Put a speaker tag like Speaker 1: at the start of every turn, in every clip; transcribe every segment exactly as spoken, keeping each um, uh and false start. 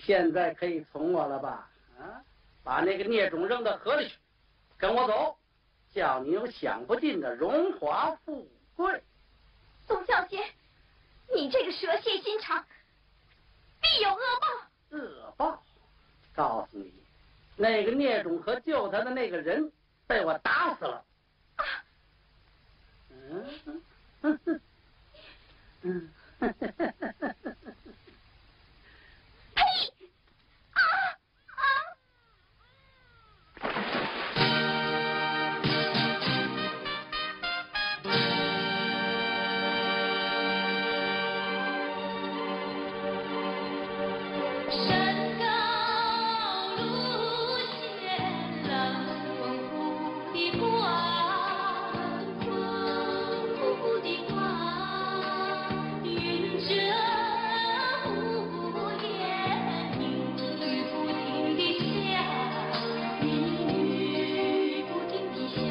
Speaker 1: 现在可以从我了吧？啊，把那个孽种扔到河里去，跟我走，叫你有享不尽的荣华富贵。
Speaker 2: 宋小姐，你这个蛇蝎心肠，必有恶报。
Speaker 1: 恶报？告诉你，那个孽种和救他的那个人被我打死了。啊！嗯嗯嗯嗯。
Speaker 2: 呸！啊啊！
Speaker 3: 山高路险，冷风呼的刮，风呼的刮，云遮屋檐，雨不停地下，雨不停地下，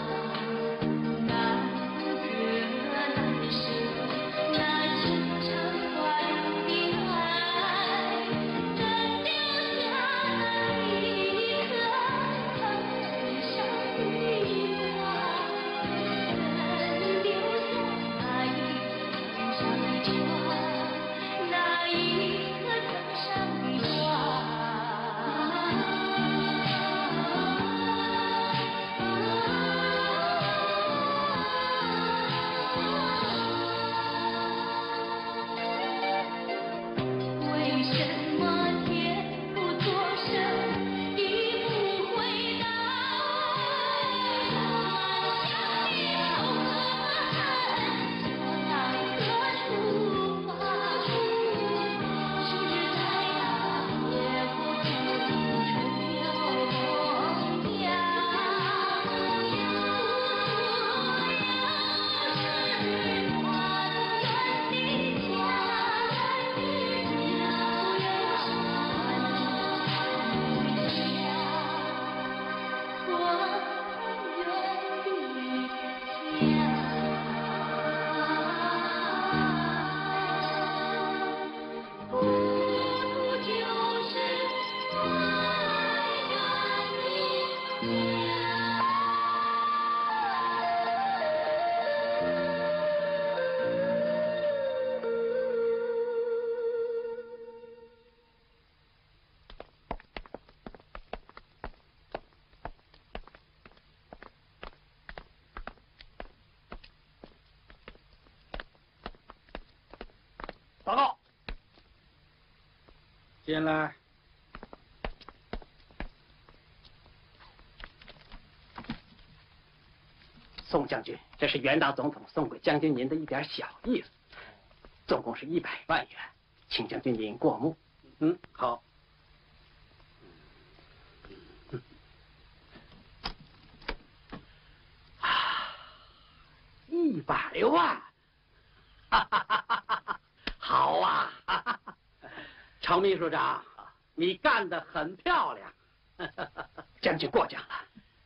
Speaker 3: 难舍难舍，那情长挂留的爱。真留下一颗藤上的花，真留下一颗藤上的花，那一颗藤上的花。为什么天不作声，地不回答？想留何何处发？是太阳也不住春秋风雅。是花园的
Speaker 1: 报告，进来。
Speaker 4: 宋将军，这是袁大总统送给将军您的一点小意思，总共是一百万元，请将军您过目。
Speaker 1: 嗯，好。
Speaker 4: 啊，一百万！哈哈哈哈哈！好啊！哈哈哈。
Speaker 1: 常秘书长，你干得很漂亮。
Speaker 4: 将军过奖了。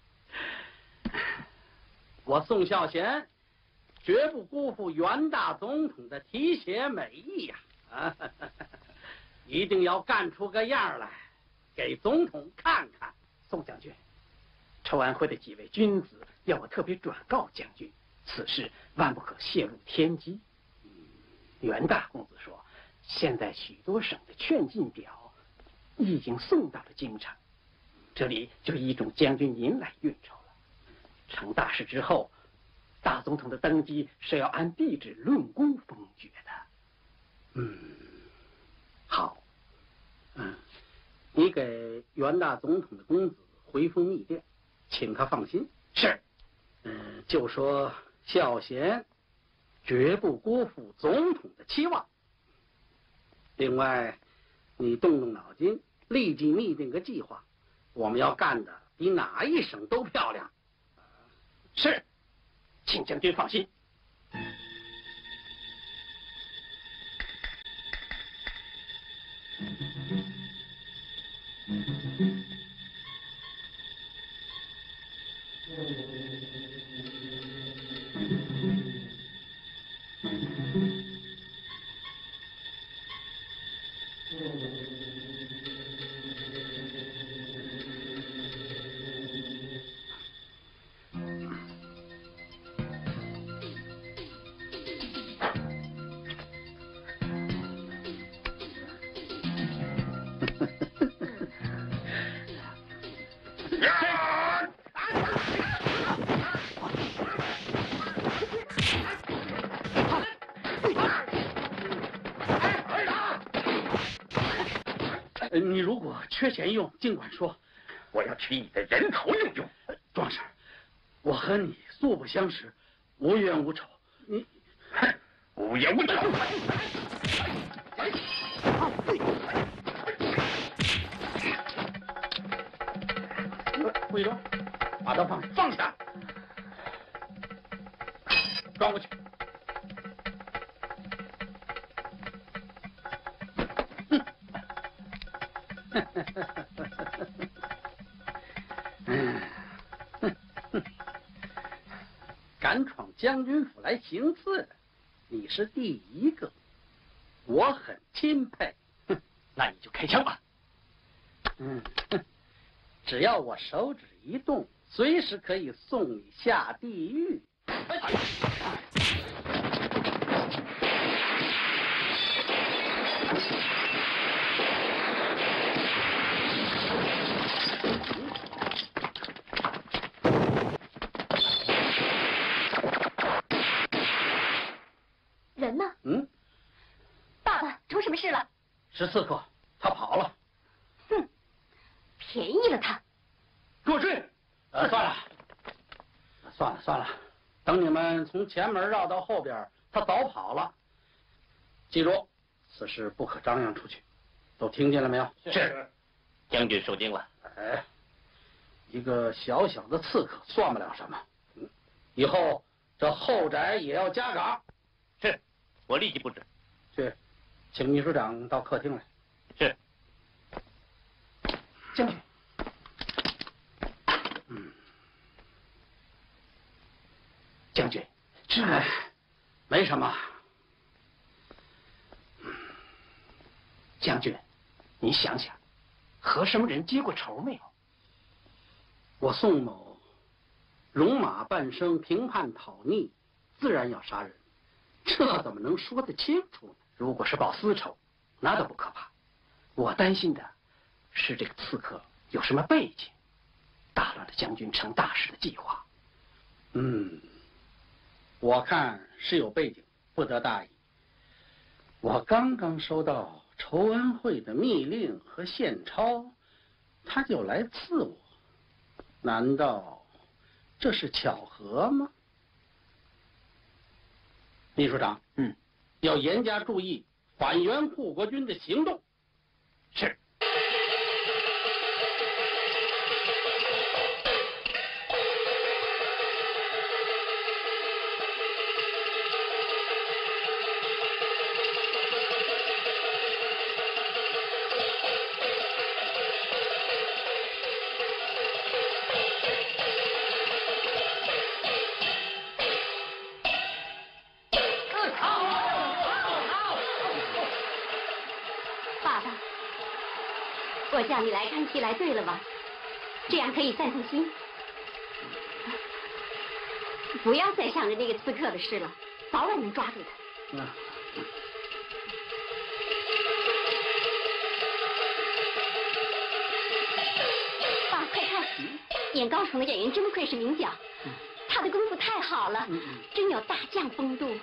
Speaker 1: 我宋孝贤绝不辜负袁大总统的提携美意呀！啊，一定要干出个样来，给总统看看。
Speaker 4: 宋将军，筹安会的几位君子要我特别转告将军，此事万不可泄露天机。袁大公子说，现在许多省的劝进表已经送到了京城，这里就依种将军您来运筹了。成大事之后，大总统的登基是要按帝制论功封爵的。
Speaker 1: 嗯，好。嗯，你给袁大总统的公子回封密电，请他放心。
Speaker 4: 是。
Speaker 1: 嗯，就说孝贤绝不辜负总统的期望。另外，你动动脑筋，立即拟定个计划，我们要干的比哪一省都漂亮。
Speaker 4: 是，请将军放心。
Speaker 1: 你如果缺钱用，尽管说。
Speaker 5: 我要取你的人头用用。
Speaker 1: 壮士，我和你素不相识，无冤无仇。你，
Speaker 5: 哼，无冤无仇。
Speaker 1: 魏忠，把他放
Speaker 5: 放下，
Speaker 1: 装过去。敢闯将军府来行刺，你是第一个，我很钦佩。
Speaker 4: 那你就开枪吧。
Speaker 1: 嗯，只要我手指一动，随时可以送你下地狱。
Speaker 2: 人呢？
Speaker 1: 嗯，
Speaker 2: 爸爸出什么事了？
Speaker 1: 是刺客，他跑了。
Speaker 2: 哼，便宜了他。
Speaker 1: 给我追！呃，算了，算了算了，等你们从前门绕到后边，他早跑了。记住，此事不可张扬出去，都听见了没有？
Speaker 5: 是，将军受惊了。
Speaker 1: 哎，一个小小的刺客算不了什么，嗯，以后这后宅也要加岗。
Speaker 5: 是，我立即布置。
Speaker 1: 去，请秘书长到客厅来。
Speaker 5: 是。
Speaker 4: 将军。
Speaker 1: 嗯。
Speaker 4: 将军，这
Speaker 1: 哎，没什么。
Speaker 4: 将军，你想想，和什么人结过仇没有？
Speaker 1: 我宋某戎马半生，平叛讨逆，自然要杀人，这怎么能说得清楚呢？
Speaker 4: 如果是报私仇，那倒不可怕。我担心的是这个刺客有什么背景，打乱了将军成大事的计划。
Speaker 1: 嗯，我看是有背景，不得大意。我刚刚收到筹安会的密令和现钞，他就来刺我，难道这是巧合吗？秘书长，
Speaker 4: 嗯，
Speaker 1: 要严加注意反袁护国军的行动。
Speaker 4: 是。
Speaker 2: 我叫你来看戏来对了吧？这样可以散散心。不要再想着那个刺客的事了，早晚能抓住他。
Speaker 1: 嗯。
Speaker 2: 爸，快看，演高虫的演员真不愧是名角，他的功夫太好了，真有大将风度。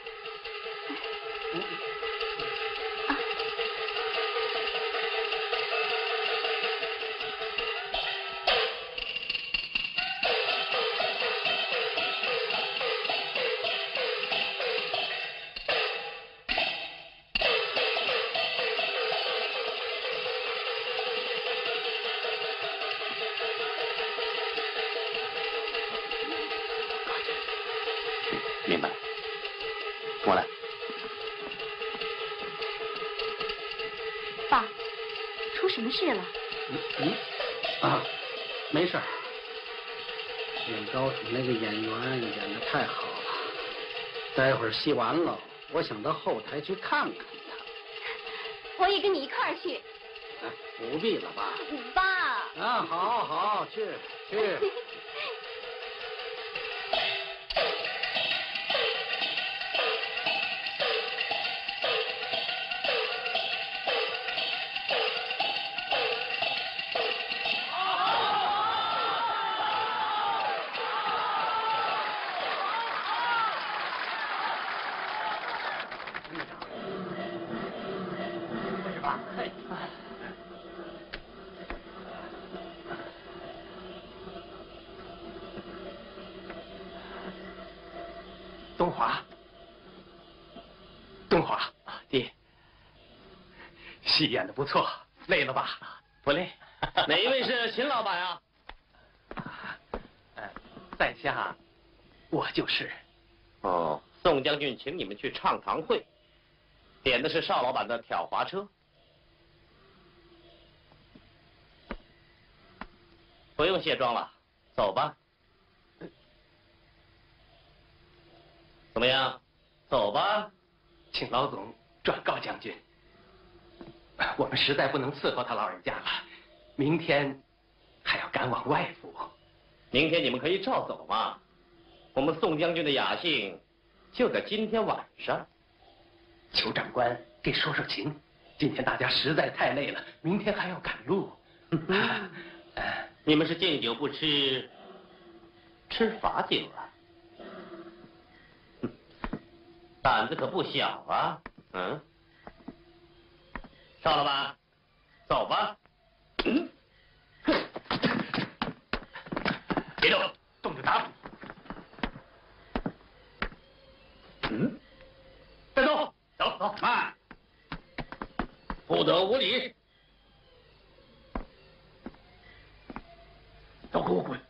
Speaker 5: 明白了，我来。
Speaker 2: 爸，出什么事了？
Speaker 1: 嗯嗯啊，没事儿。演高手那个演员演得太好了，待会儿戏完了，我想到后台去看看他。
Speaker 2: 我也跟你一块儿去。
Speaker 1: 哎，不必了吧？
Speaker 2: 爸。
Speaker 1: 啊，好好去去。
Speaker 4: 东华，东华，爹，戏演的不错，累了吧？不累。
Speaker 5: 哪一位是秦老板啊？
Speaker 4: 呃，在下，我就是。
Speaker 5: 哦，宋将军请你们去畅堂会，点的是邵老板的挑滑车。不用卸妆了，走吧。怎么样？走吧。
Speaker 4: 请老总转告将军，我们实在不能伺候他老人家了，明天还要赶往外府。
Speaker 5: 明天你们可以照走嘛。我们宋将军的雅兴就在今天晚上。
Speaker 4: 裘长官给说说情，今天大家实在太累了，明天还要赶路。
Speaker 5: 你们是敬酒不吃，吃罚酒啊？胆子可不小啊！嗯，邵老板，走吧。嗯，别动，动就打死。嗯，带走，走走，慢，不得无礼。都给我滚！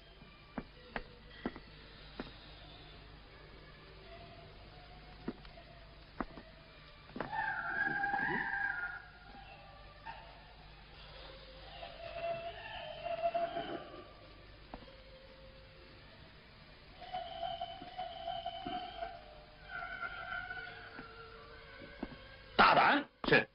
Speaker 5: 大胆！是。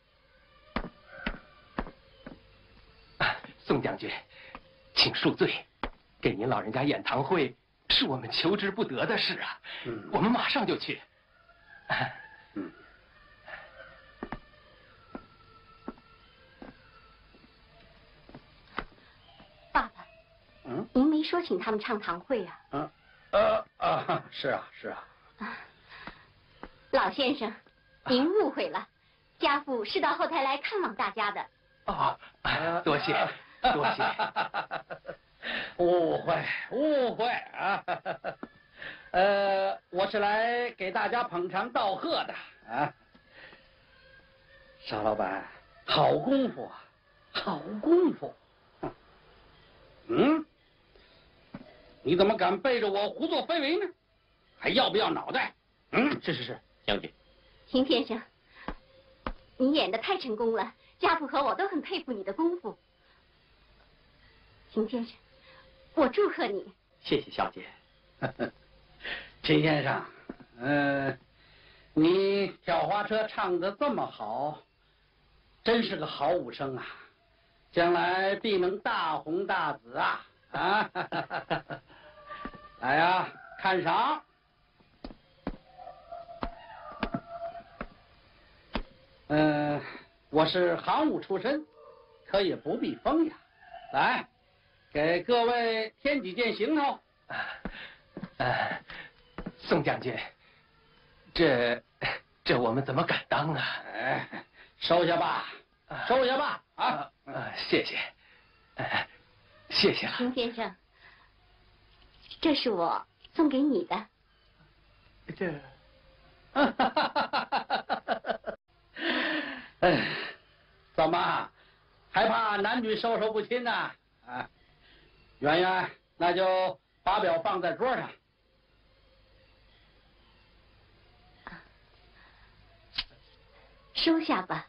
Speaker 4: 宋将军，请恕罪，给您老人家演堂会是我们求之不得的事啊。嗯，我们马上就去。嗯。
Speaker 2: 爸爸，嗯，您没说请他们唱堂会啊？
Speaker 1: 嗯，呃啊，是啊，是啊。
Speaker 2: 啊，老先生，您误会了，家父是到后台来看望大家的。
Speaker 4: 哦，多谢。多谢，
Speaker 1: 误会误会啊！呃，我是来给大家捧场道贺的啊。邵老板，好功夫啊，好功夫！嗯，你怎么敢背着我胡作非为呢？还要不要脑袋？嗯，
Speaker 5: 是是是，将军。
Speaker 2: 秦先生，你演得太成功了，家父和我都很佩服你的功夫。秦先生，我祝贺你。
Speaker 5: 谢谢小姐。
Speaker 1: 秦先生，嗯、呃，你挑花车唱得这么好，真是个好武生啊，将来必能大红大紫啊！啊，来呀，看赏。嗯、呃，我是行武出身，可也不必风雅。来。给各位添几件行头。
Speaker 4: 呃，宋将军，这这我们怎么敢当啊？
Speaker 1: 哎，收下吧，收下吧啊！
Speaker 4: 啊，呃、谢谢，呃，谢谢了。
Speaker 2: 秦先生，这是我送给你的。
Speaker 4: 这，
Speaker 1: 哎，怎么还怕男女授受不亲呢？啊！圆圆，那就把表放在桌上。
Speaker 2: 收下吧。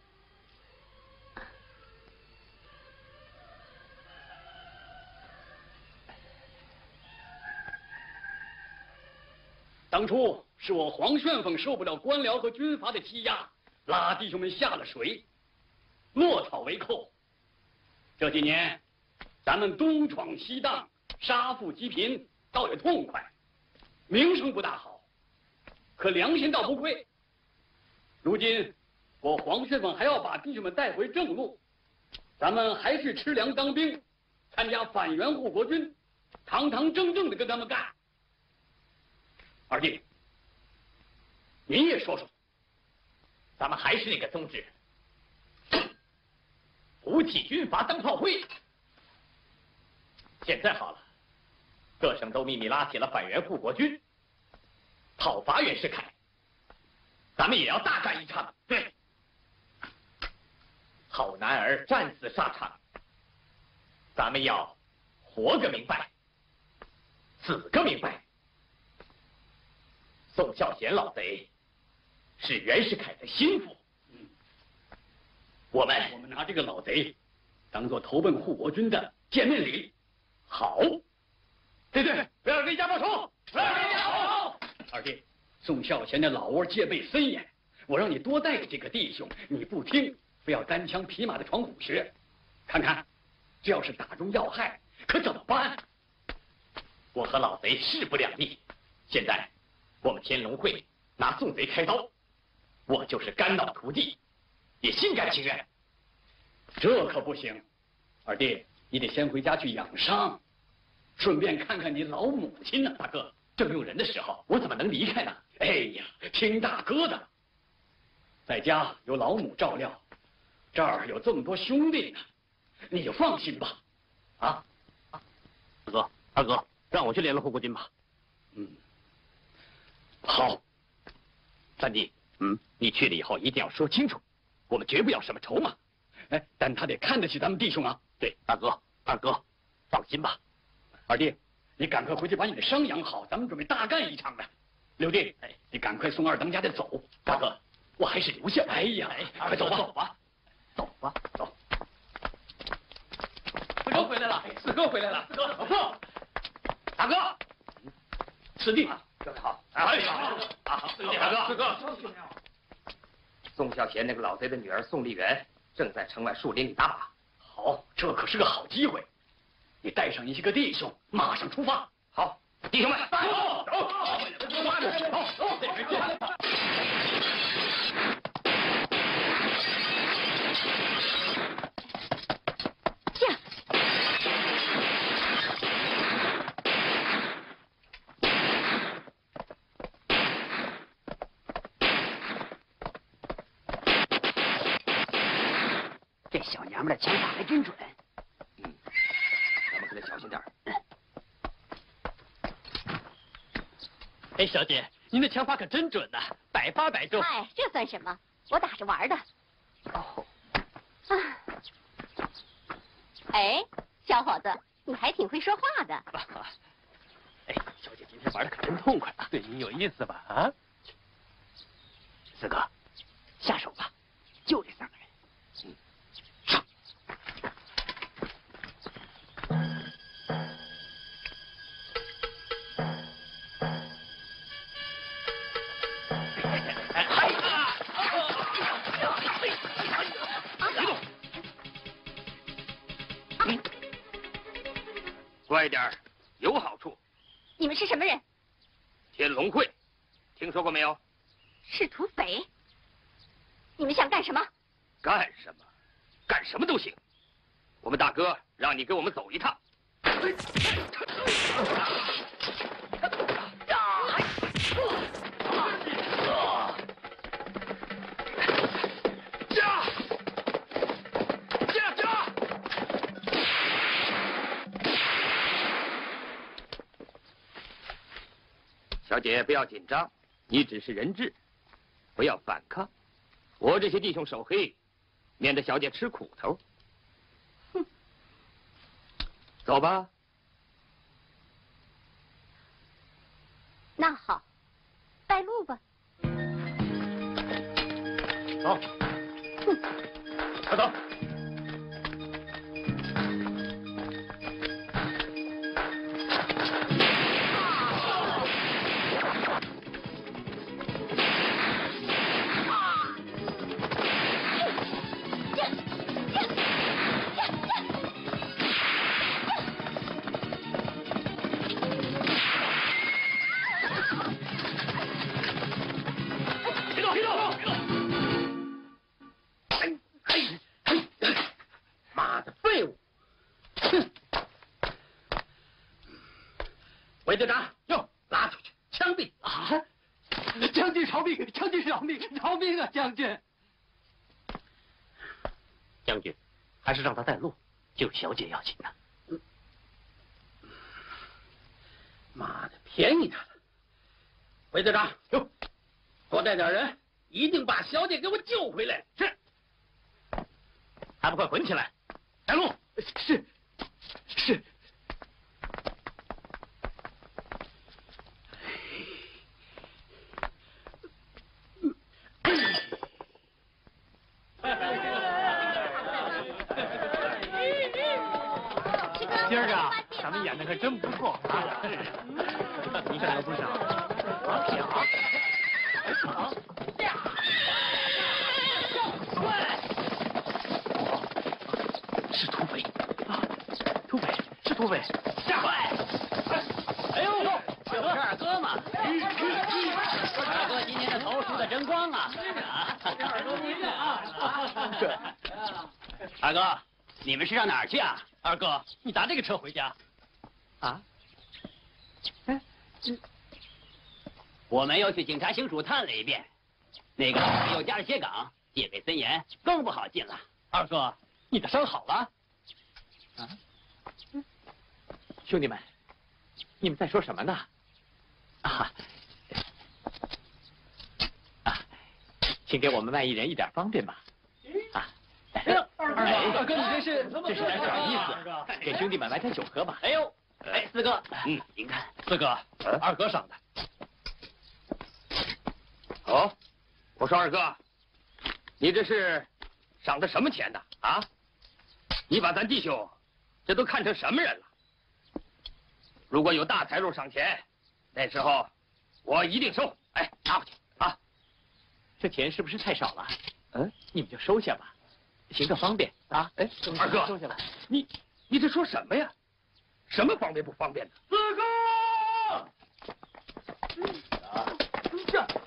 Speaker 6: 当初是我黄旋风受不了官僚和军阀的欺压，拉弟兄们下了水，落草为寇。这几年。咱们东闯西荡，杀富济贫，倒也痛快，名声不大好，可良心倒不亏。如今我黄旋风还要把弟兄们带回正路，咱们还是吃粮当兵，参加反袁护国军，堂堂正正的跟他们干。二弟，您也说说，咱们还是那个宗旨，
Speaker 5: 胡替军阀当炮灰。现在好了，各省都秘密拉起了反袁护国军，讨伐袁世凯。咱们也要大干一场。对，好男儿战死沙场，咱们要活个明白，死个明白。宋孝贤老贼是袁世凯的心腹，我们
Speaker 6: 我们拿这个老贼当做投奔护国军的见面礼。
Speaker 5: 好，对对，不要为家报仇，不要为家报仇。
Speaker 6: 二弟，宋孝贤的老窝戒备森严，我让你多带几个弟兄，你不听，非要单枪匹马的闯虎穴，看看，这要是打中要害，可怎么办？
Speaker 5: 我和老贼势不两立，现在我们天龙会拿宋贼开刀，我就是肝脑涂地，也心甘情愿。
Speaker 6: 这可不行，二弟，你得先回家去养伤，顺便看看你老母亲呢。
Speaker 5: 大哥，正用人的时候，我怎么能离开呢？
Speaker 6: 哎呀，听大哥的，在家有老母照料，这儿有这么多兄弟呢，你就放心吧。啊，
Speaker 5: 二哥，二哥，让我去联络护国军吧。
Speaker 6: 嗯，好。
Speaker 5: 三弟，嗯，你去了以后一定要说清楚，我们绝不要什么筹码。
Speaker 6: 哎，但他得看得起咱们弟兄啊。
Speaker 5: 对，大哥，二哥，放心吧。
Speaker 6: 二弟，你赶快回去把你的伤养好，咱们准备大干一场的。六弟，哎，你赶快送二当家的走。
Speaker 5: 大哥，我还是留下。
Speaker 6: 哎呀，
Speaker 5: 快走吧，走吧，走吧，走。
Speaker 4: 四哥回来了，四哥回来了，
Speaker 5: 四哥，老宋，大哥，
Speaker 6: 师弟，
Speaker 5: 各位好，哎呀，啊，四哥，大哥，四哥。宋孝贤那个老贼的女儿宋丽媛正在城外树林里打靶。
Speaker 6: 好，这可是个好机会，你带上一些个弟兄，马上出发。
Speaker 5: 好，弟兄们，走，走，
Speaker 6: 走，走，这边见。
Speaker 2: 驾！
Speaker 1: 这小娘们的枪法还真准。
Speaker 5: 嗯，咱们可得小心点儿。
Speaker 4: 哎，小姐，您的枪法可真准呐、啊，百发百中。
Speaker 2: 哎，这算什么？我打着玩的。
Speaker 5: 哦。
Speaker 2: 啊。哎，小伙子，你还挺会说话的。
Speaker 4: 哎，小姐今天玩的可真痛快啊，对您有意思吧？啊？四哥，下手吧，就这三个人。嗯。上。
Speaker 5: 乖点儿，有好处。
Speaker 2: 你们是什么人？
Speaker 5: 天龙会，听说过没有？
Speaker 2: 是土匪。你们想干什么？
Speaker 5: 干什么？干什么都行。我们大哥让你跟我们走一趟。小姐不要紧张，你只是人质，不要反抗。我这些弟兄手黑，免得小姐吃苦头。
Speaker 2: 哼，
Speaker 5: 走吧。
Speaker 2: 那好，带路吧。
Speaker 5: 走。
Speaker 2: 哼，
Speaker 5: 快走。
Speaker 1: 韦队长，哟，拉出去，枪毙！
Speaker 4: 啊！将军饶命！将军饶命！饶命啊！将军！
Speaker 5: 将军， 还是让他带路，救小姐要紧呢。
Speaker 1: 嗯，妈的，便宜他了！韦队长，
Speaker 5: 哟，
Speaker 1: 多带点人，一定把小姐给我救回来。
Speaker 5: 是，还不快滚起来！带路。是，是。今儿个咱们演的可真不错啊！你干了不少。好，是土匪啊！土匪是土匪！下快！哎呦，这不是二哥吗？二哥今天的头梳的真光啊！二哥您啊！对，二哥，你们是上哪儿去啊？二哥，你打这个车回家？啊？哎，这我们又去警察行署探了一遍，那个老又加了些岗，戒备森严，更不好进了。二哥，你的伤好了？啊？兄弟们，你们在说什么呢？啊啊，请给我们卖艺人一点方便吧。啊。哎，二哥，二哥，你这是这是来点意思，给兄弟们买点酒喝吧。哎呦，哎，四哥，嗯，您看，四哥，二哥赏的。哦，我说二哥，你这是赏的什么钱呢？啊，你把咱弟兄这都看成什么人了？如果有大财路赏钱，那时候我一定收。哎，拿回去啊！这钱是不是太少了？嗯，你们就收下吧。行个方便啊！哎，二哥，收下吧。你你这说什么呀？什么方便不方便的？四哥，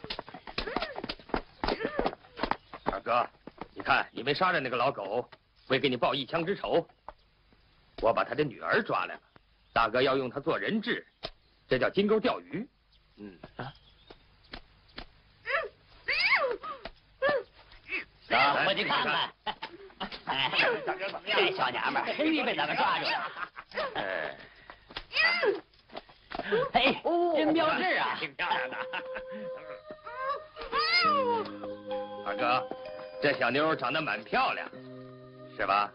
Speaker 5: 二哥，你看你没杀了那个老狗，为给你报一枪之仇，我把他的女儿抓来了。大哥要用他做人质，这叫金钩钓鱼。嗯啊。走，回去看看。哎，这小娘们儿终于被咱们抓住了。哎，哎，真标致啊，挺漂亮的。二哥，这小妞长得蛮漂亮，是吧？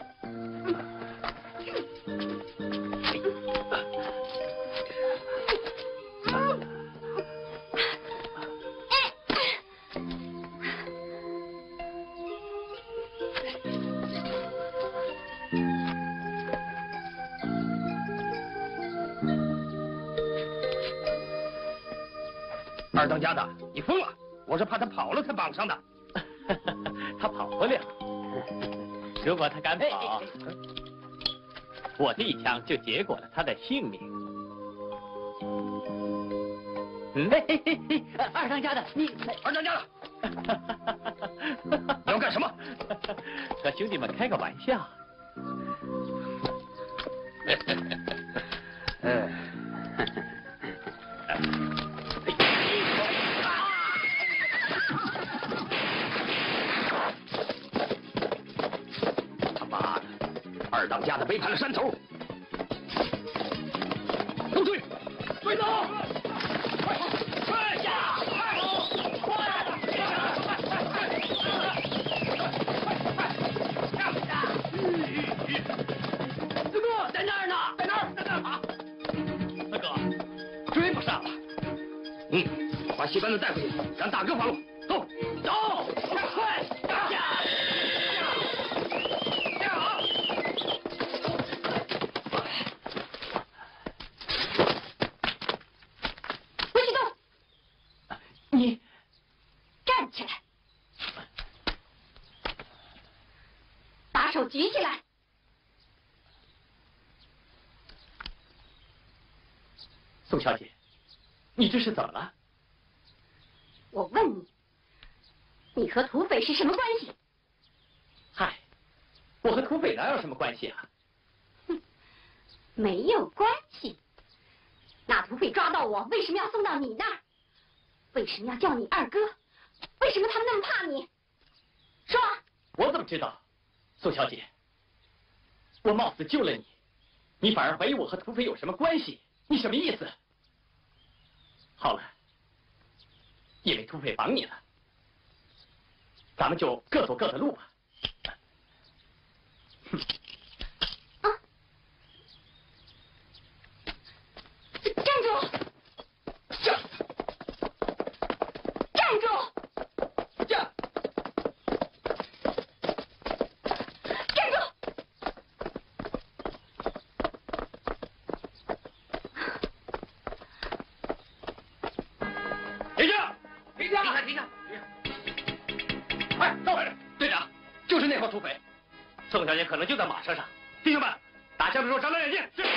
Speaker 5: 二当家的，你疯了！我是怕他跑了才绑上的。他跑不了。如果他敢跑，我这一枪就结果了他的性命。嗯，嘿嘿嘿嘿，二当家的，你二当家的，你要干什么？和兄弟们开个玩笑。嗯。二当家的背叛了山头，都追，追走！快快下！快走！快！四哥在那儿呢，在那儿，在那儿啊！四哥，追不上了。嗯，把戏班子带回去，让大哥发落。走，走，快下！你
Speaker 2: 站起来，把手举起来。
Speaker 5: 宋小姐，你这是怎么了？
Speaker 2: 我问你，你和土匪是什么关系？
Speaker 5: 嗨，我和土匪哪有什么关系啊？
Speaker 2: 哼，没有关系。那土匪抓到我，为什么要送到你那儿？为什么要叫你二哥？为什么他们那么怕你？说。
Speaker 5: 我怎么知道？宋小姐，
Speaker 4: 我冒死救了你，你反而怀疑我和土匪有什么关系？你什么意思？好了，因为土匪绑你了，咱们就各走各的路吧。
Speaker 2: 啊！站住！
Speaker 4: 这，
Speaker 2: 站住！
Speaker 4: 这，
Speaker 2: 站住！
Speaker 6: 停下！停下！停下！停下！哎，赵队队长，就是那伙土匪，宋小姐可能就在马车上。弟兄们，打枪的时候张亮眼睛。是。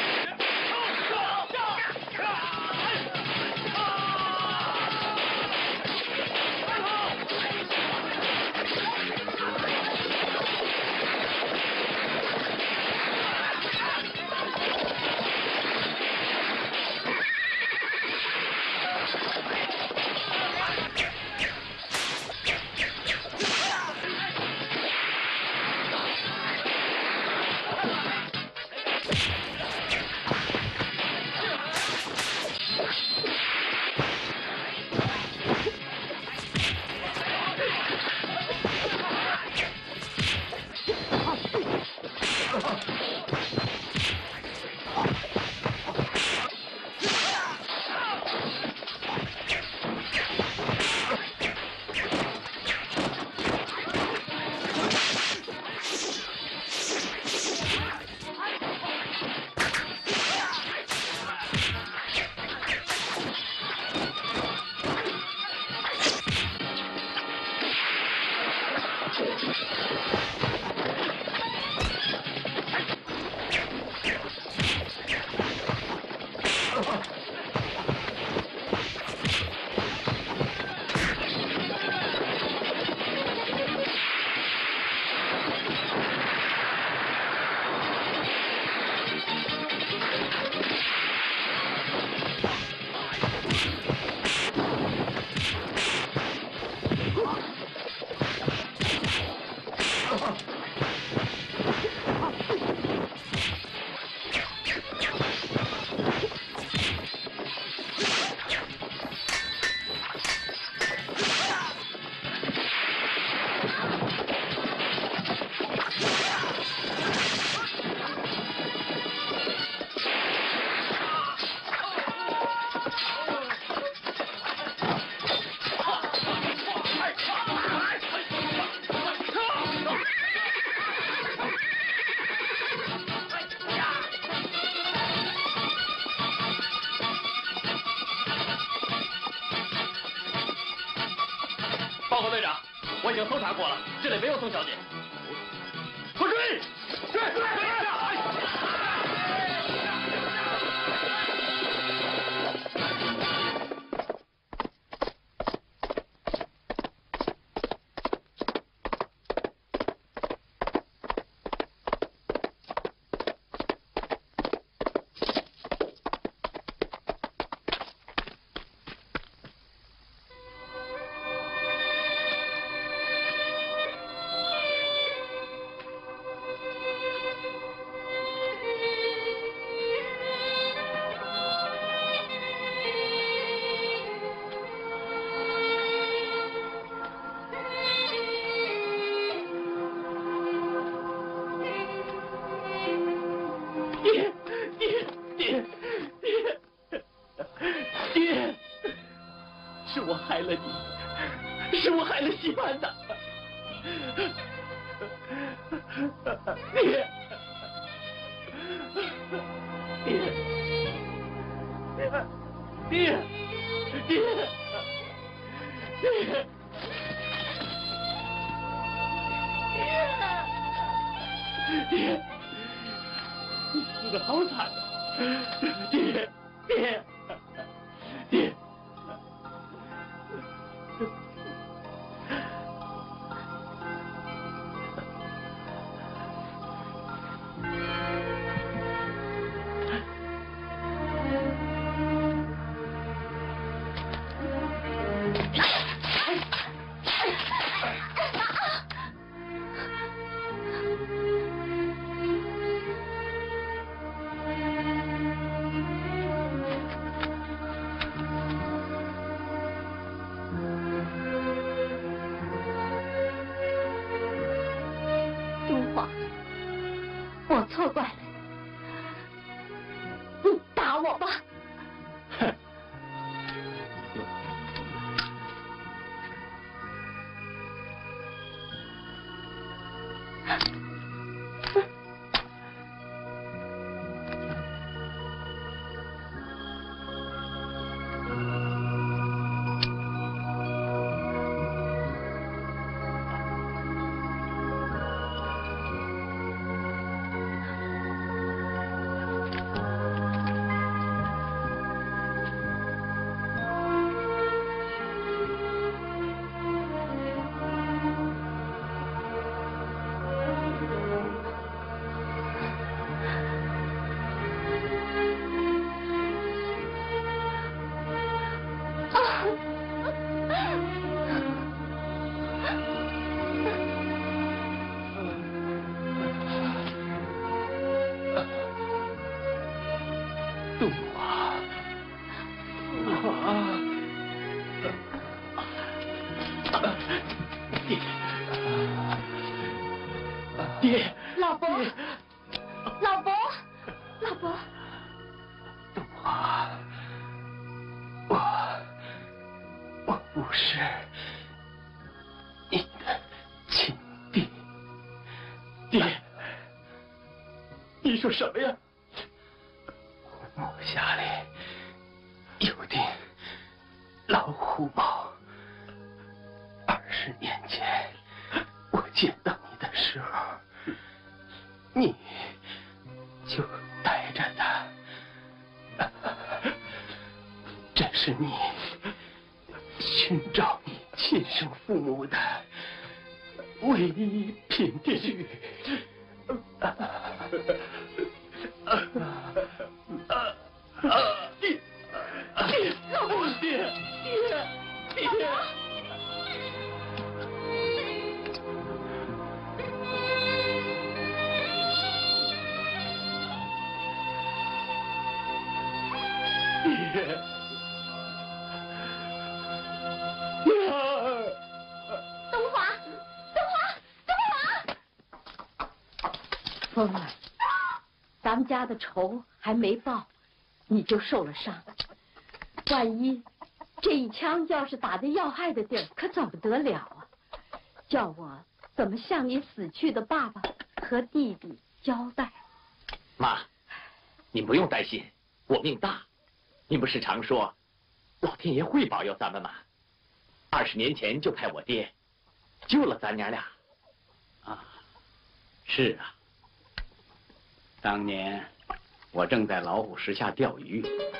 Speaker 6: 报告队长，我已经搜查过了，这里没有宋小姐。快追！追！追！
Speaker 2: 我错怪了你，你打我吧。
Speaker 4: 哼。
Speaker 2: 爹，老伯，老伯，老伯，
Speaker 4: 东华，我我不是你的亲弟。爹，你说什么呀？我木匣里有顶老虎帽，二十年前我见到你的时候，你就带着它。这是你寻找你亲生父母的唯一凭据。爹，爹，爹，爹，爹。爹，娘儿，
Speaker 2: 东华，东华，东华，
Speaker 7: 风儿，咱们家的仇还没报，你就受了伤。万一这一枪要是打在要害的地儿，可怎么得了啊？叫我怎么向你死去的爸爸和弟弟交代？
Speaker 5: 妈，您不用担心，我命大。您不是常说，老天爷会保佑咱们吗？二十年前就派我爹救了咱娘俩。
Speaker 6: 啊，是啊。当年我正在老虎石下钓鱼，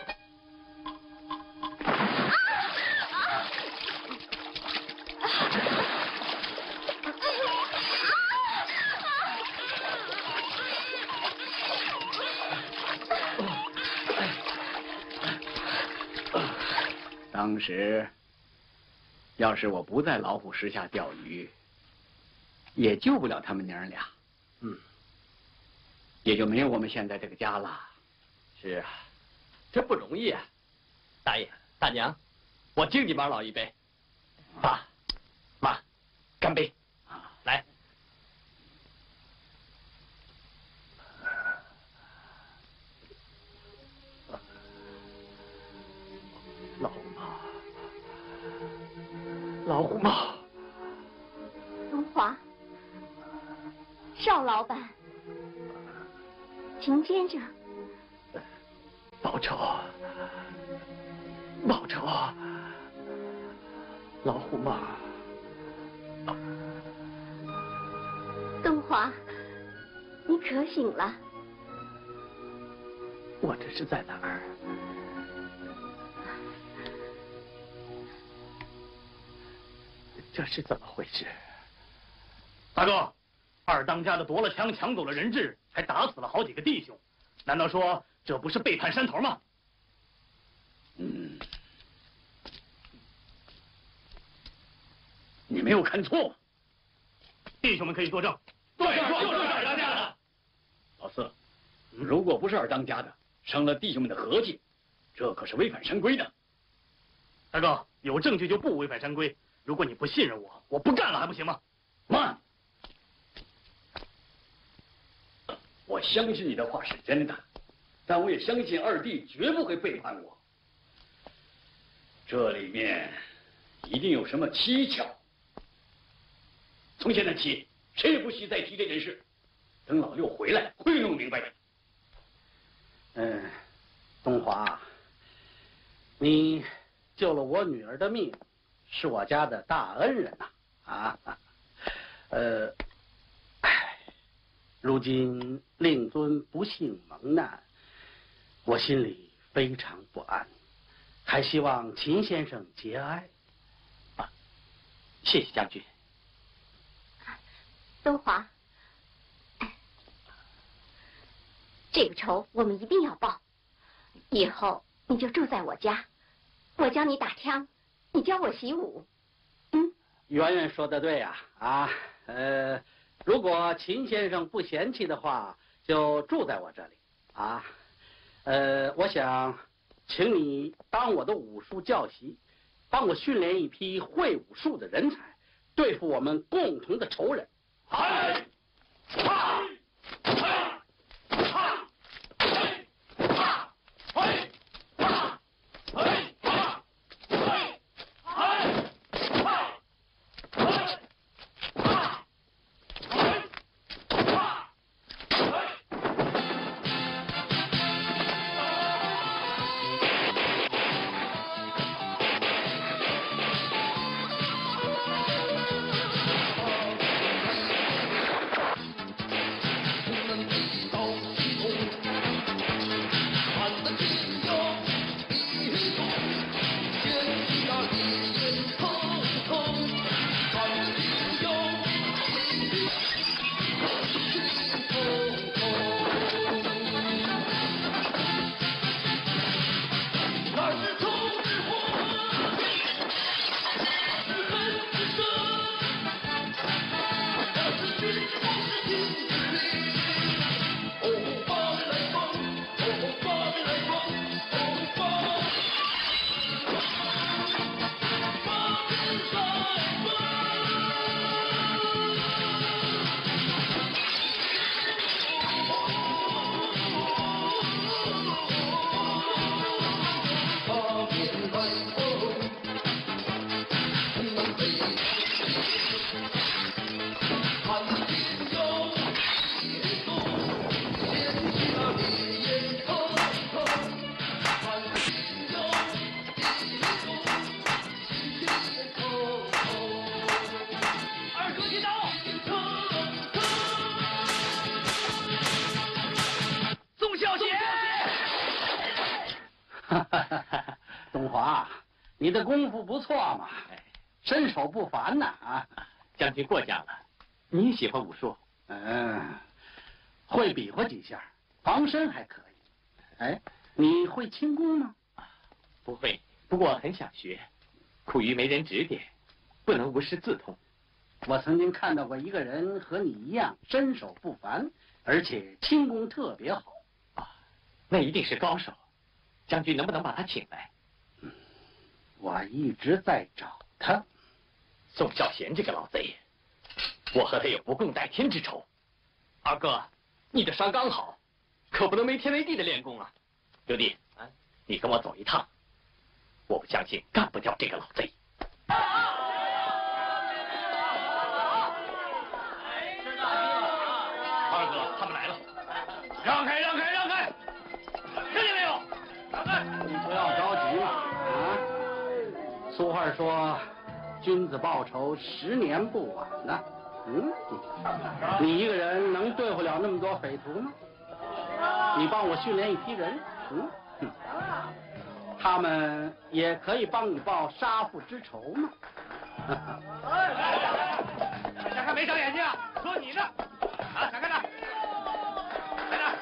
Speaker 6: 当时要是我不在老虎石下钓鱼，也救不了他们娘俩，
Speaker 5: 嗯，
Speaker 6: 也就没有我们现在这个家了。
Speaker 5: 是啊，这不容易啊！大爷、大娘，我敬你们二老一杯。爸、妈，干杯！
Speaker 6: 啊，
Speaker 5: 来。老虎帽，老虎帽。
Speaker 2: 东华，邵老板，秦先生，
Speaker 4: 报仇，报仇！老虎帽。
Speaker 2: 东华，你可醒了？
Speaker 4: 我这是在哪儿？这是怎么回事？
Speaker 6: 大哥，二当家的夺了枪，抢走了人质，还打死了好几个弟兄，难道说这不是背叛山头吗？嗯，你没有看错，弟兄们可以作证。对，就是二当家的。老四，如果不是二当家的，伤了弟兄们的和气，这可是违反山规的。大哥，有证据就不违反山规。如果你不信任我，我不干了还不行吗？慢。 我相信你的话是真的，但我也相信二弟绝不会背叛我。这里面一定有什么蹊跷。从现在起，谁也不许再提这件事。等老六回来，会弄明白的。
Speaker 1: 嗯，东华，你救了我女儿的命，是我家的大恩人呐！啊，呃，唉，如今令尊不幸蒙难，我心里非常不安，还希望秦先生节哀。
Speaker 5: 啊，谢谢将军。
Speaker 2: 东华，这个仇我们一定要报。以后你就住在我家，我教你打枪，你教我习武。嗯，
Speaker 1: 圆圆说的对呀，啊，呃，如果秦先生不嫌弃的话，就住在我这里啊。呃，我想请你当我的武术教习，帮我训练一批会武术的人才，对付我们共同的仇人。
Speaker 6: 嗨！哈！嗨！哈！嗨！哈！嗨！哈！嗨！哈！嗨！嗨！哈！嗨！哈！嗨！哈！嗨！
Speaker 1: 东华，你的功夫不错嘛，身手不凡呐啊！
Speaker 5: 将军过奖了，你也喜欢武术？
Speaker 1: 嗯，会比划几下，防身还可以。哎，你会轻功吗？
Speaker 5: 不会，不过很想学，苦于没人指点，不能无师自通。
Speaker 1: 我曾经看到过一个人和你一样，身手不凡，而且轻功特别好。
Speaker 5: 啊，那一定是高手。将军能不能把他请来？
Speaker 1: 嗯，我一直在找他。
Speaker 5: 宋孝贤这个老贼，我和他有不共戴天之仇。二哥，你的伤刚好，可不能没天没地的练功啊。刘弟，啊，你跟我走一趟，我不相信干不掉这个老贼。二哥，他们来了，让开，让开，让开！听见没有？让开！
Speaker 1: 你不要着急嘛，啊！俗话说，君子报仇，十年不晚呢。嗯，你一个人能对付了那么多匪徒吗？你帮我训练一批人，嗯，哼他们也可以帮你报杀父之仇嘛。
Speaker 5: 想看没长眼睛啊？说你呢？啊，想看哪？在哪？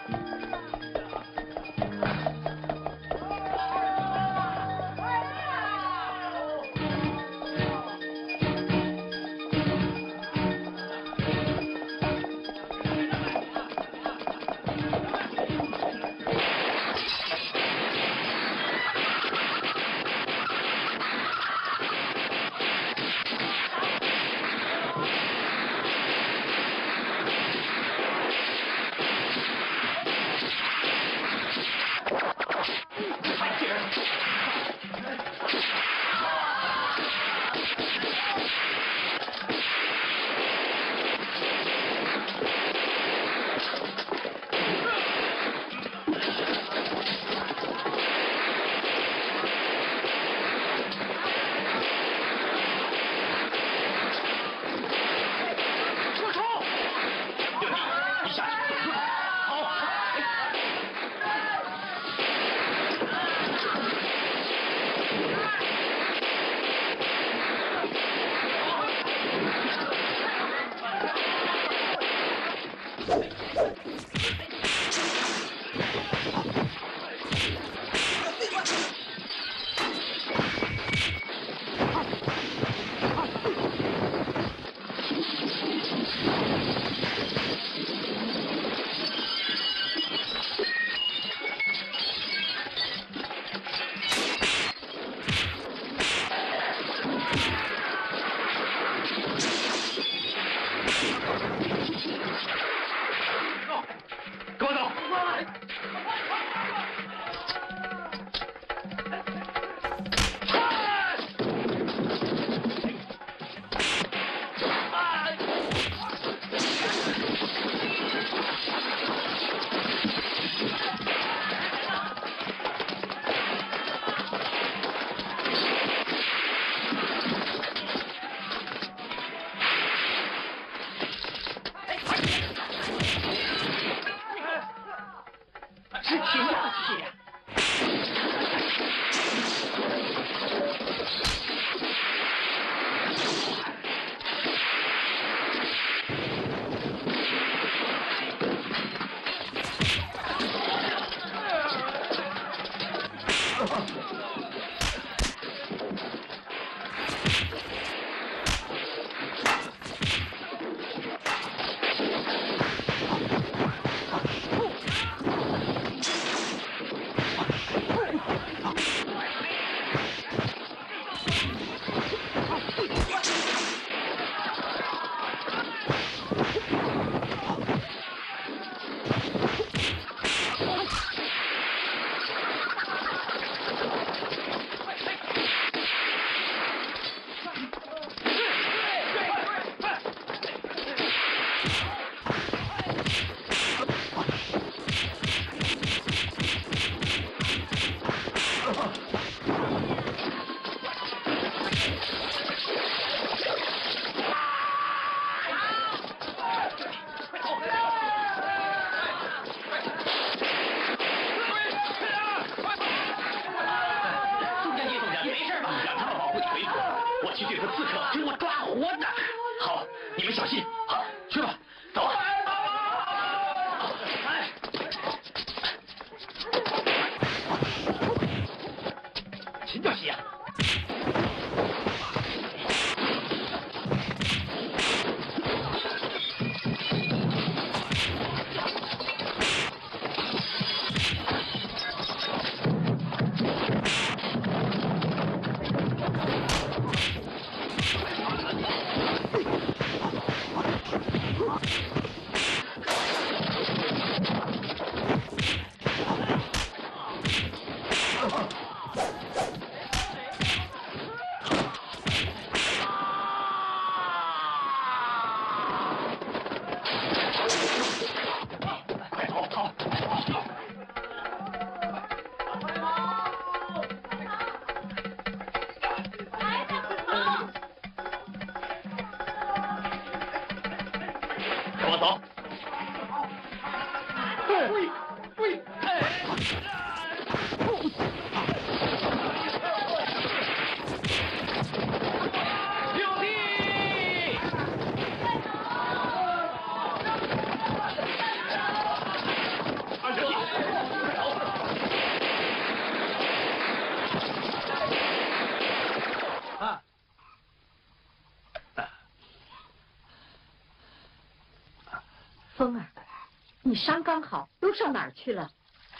Speaker 7: 风儿，你伤刚好，都上哪儿去了？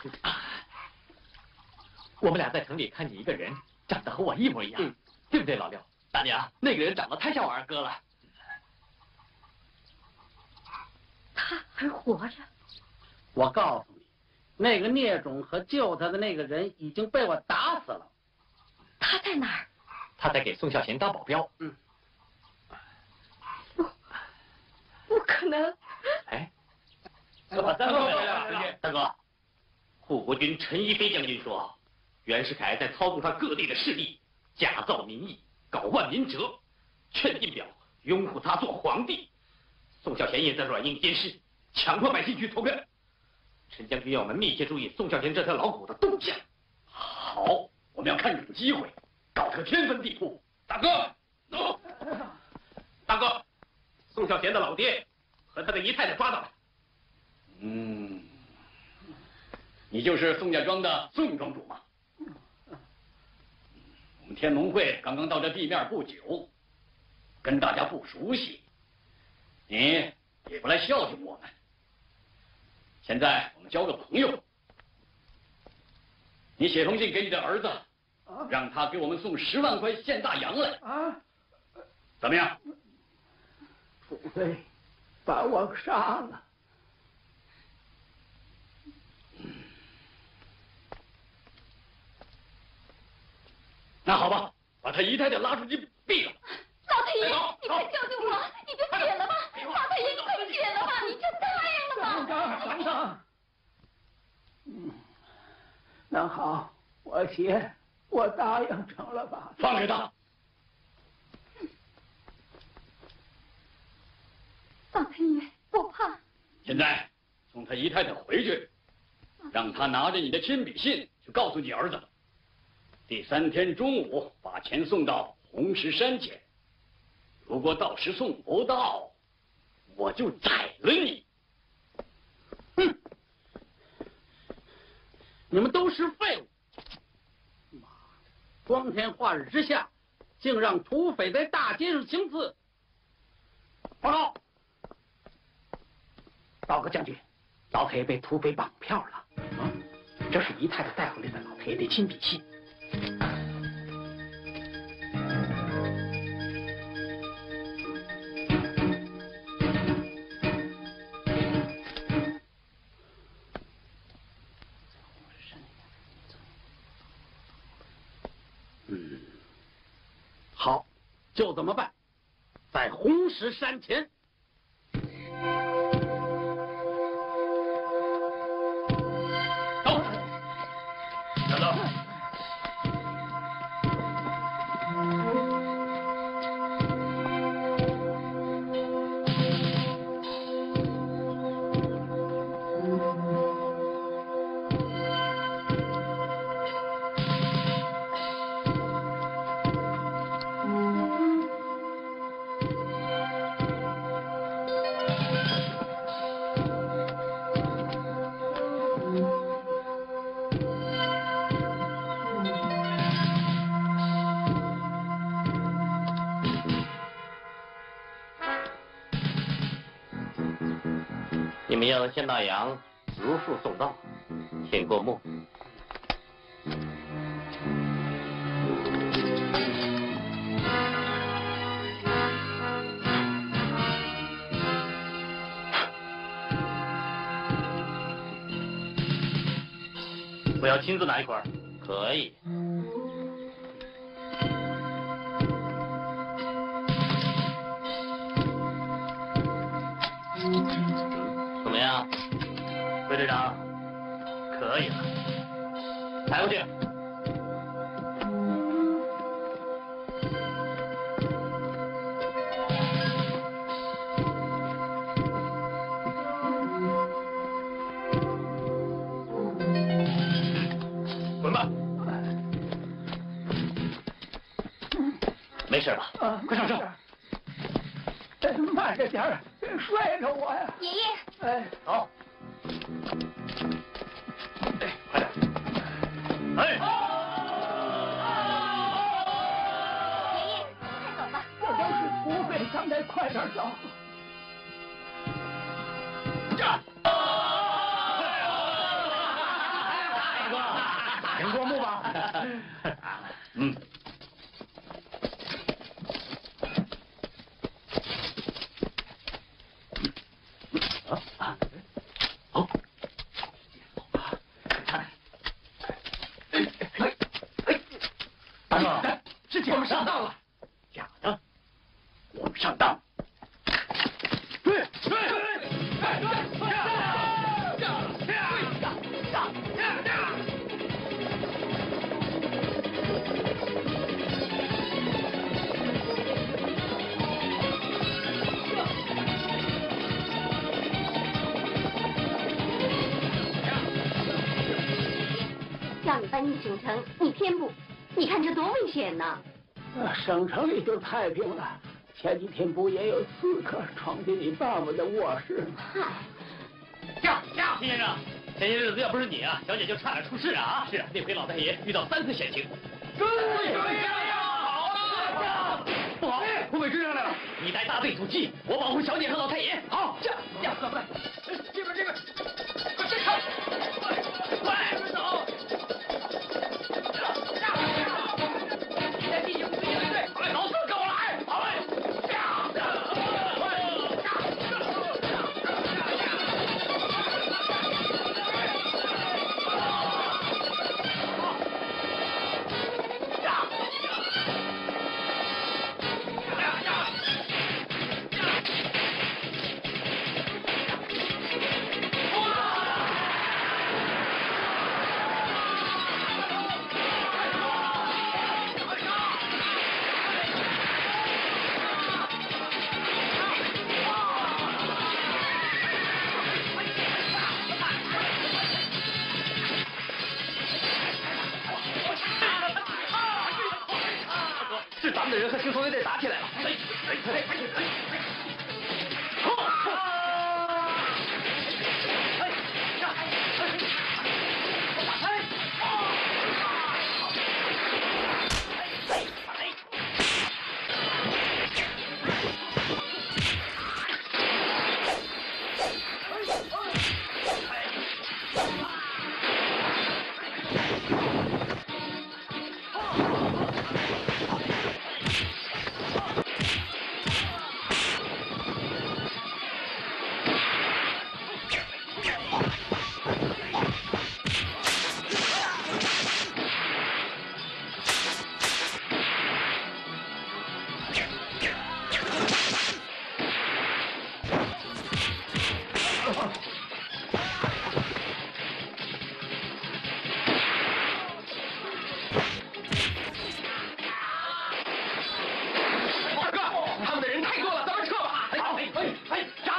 Speaker 5: 我们俩在城里看见一个人，长得和我一模一样，嗯、对不对，老六？大娘，那个人长得太像我二哥了。
Speaker 7: 他还活着？
Speaker 1: 我告诉你，那个孽种和救他的那个人已经被我打死了。
Speaker 7: 他在哪儿？
Speaker 5: 他在给宋孝贤当保镖。
Speaker 1: 嗯。
Speaker 7: 不，不可能。
Speaker 5: 哎，
Speaker 6: 大哥，
Speaker 5: 大哥，护国军陈一飞将军说，袁世凯在操纵他各地的势力，假造民意，搞万民折，劝进表拥护他做皇帝。宋孝贤也在软硬兼施，强迫百姓去投票。陈将军要我们密切注意宋孝贤这条老狗的动向。
Speaker 6: 好，我们要看准机会，搞个天翻地覆。大哥，走！
Speaker 5: 大哥，宋孝贤的老爹和他的姨太太抓到了。
Speaker 6: 嗯，你就是宋家庄的宋庄主吗？我们天龙会刚刚到这地面不久，跟大家不熟悉，你也不来孝敬我们。现在我们交个朋友，你写封信给你的儿子，让他给我们送十万块现大洋来。啊，怎么样？
Speaker 8: 除非把我杀了。
Speaker 6: 那好吧，把他姨太太拉出去毙了。
Speaker 2: 老太爷，你快救救我！你就写了吧，老太爷，你快写了吧！你真答应了吗？
Speaker 8: 等等，嗯，那好，我写，我答应成了吧？
Speaker 6: 放开他！
Speaker 2: 老太爷，我怕。
Speaker 6: 现在送他姨太太回去，让他拿着你的亲笔信去告诉你儿子。第三天中午把钱送到红石山前，如果到时送不到，我就宰了你。
Speaker 1: 哼！你们都是废物！ 光天化日之下，竟让土匪在大街上行刺。报告，
Speaker 4: 报告将军，老太爷被土匪绑票了。啊，这是姨太太带回来的老太爷的亲笔信。
Speaker 1: 嗯，好，就这么办，在红石山前。
Speaker 6: 走，小豆。
Speaker 5: 你们要见大洋，如数送到，请过目。我要亲自拿一块儿，可以。怎么样，魏队长？可以了，抬过去。滚吧！没事吧？
Speaker 8: 啊，
Speaker 5: 快上车！
Speaker 8: 哎，慢着点儿，摔着我呀！
Speaker 2: 爷爷，
Speaker 8: 哎，
Speaker 5: 好。哎，快点！哎！
Speaker 2: 爷爷，快走吧。
Speaker 8: 这都是土匪，咱得快点走。
Speaker 5: 这！请过目吧。嗯。啊！好。哎哎哎！大哥，是我们上当了。假的，我们上当。对对对！
Speaker 2: 让你搬进省城，你偏不，你看这多危险呐！
Speaker 8: 啊，省城里就太平了。前几天不也有刺客闯进你爸爸的卧室吗？
Speaker 2: 嗨，
Speaker 5: 驾驾，秦先生，前些日子要不是你啊，小姐就差点出事啊！是啊，那回老太爷遇到三次险情。追追呀！好了，不好，土匪追上来了！你带大队阻击，我保护小姐和老太爷。好，驾驾，快快，这边这边，快先看，快快走！你在地形追对对，老四跟我来，好嘞！是咱们的人和行头卫队打起来了。哎哎哎哎！ 大哥，他们的人太多了，咱们撤吧。好，哎哎哎，杀！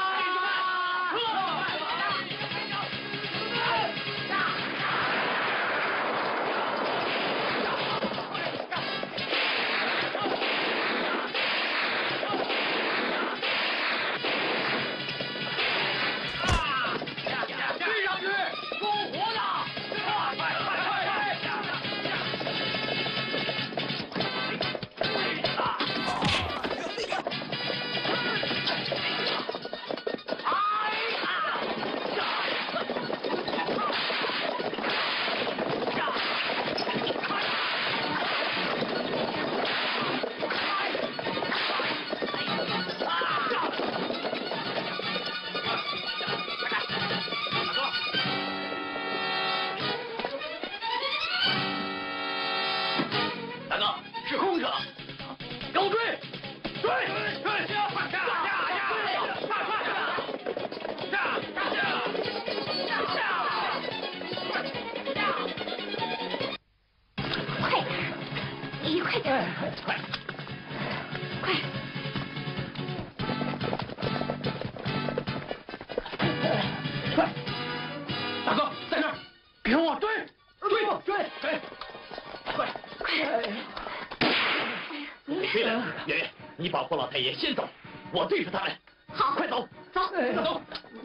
Speaker 5: 保护老太爷先走，我对付他们。
Speaker 2: 好，
Speaker 5: 快走，
Speaker 2: 走，
Speaker 5: 走。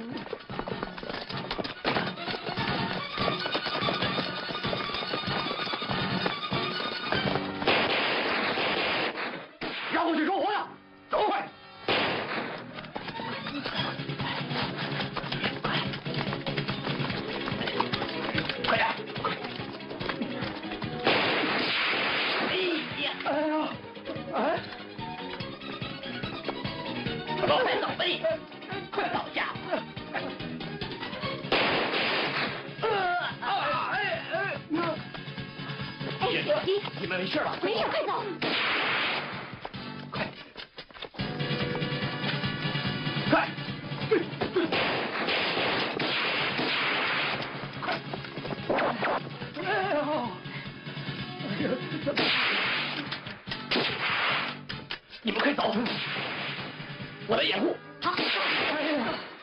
Speaker 5: 让我去收活呀！走，快！快点！哎呀！哎呀！哎！ 快走呗！快倒下！
Speaker 2: 哎，你
Speaker 5: 你们没事吧？
Speaker 2: 没事，快走！
Speaker 5: 快！快！快！哎呦！你们快走！ 我来掩护。
Speaker 2: 好。哎呀！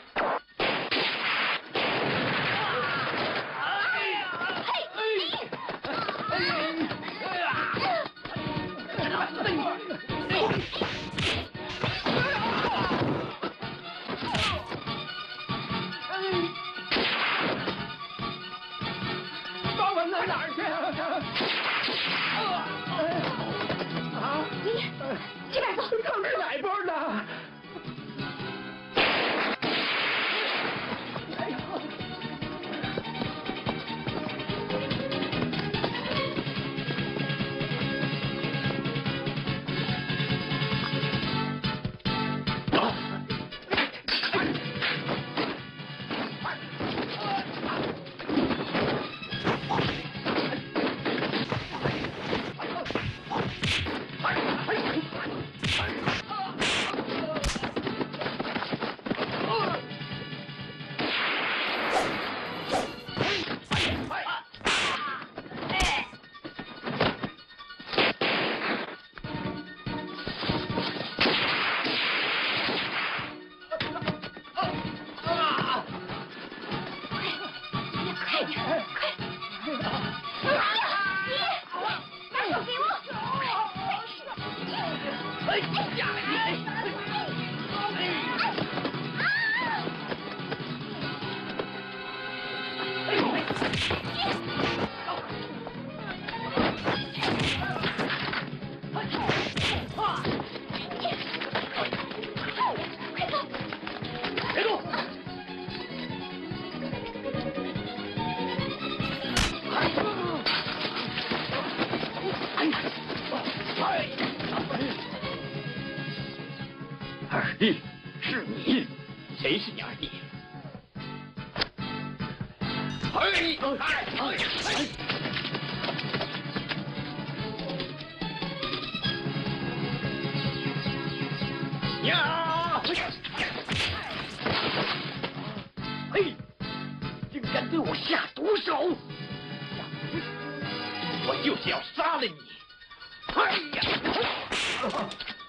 Speaker 8: 把我扔哪儿去？啊！
Speaker 2: 你这边走。
Speaker 8: 他们是哪边的？
Speaker 5: 二弟，是你？谁是你二弟？哎哎哎！呀！嘿，竟敢对我下毒手！我就是
Speaker 4: 就是要杀了你！哎呀！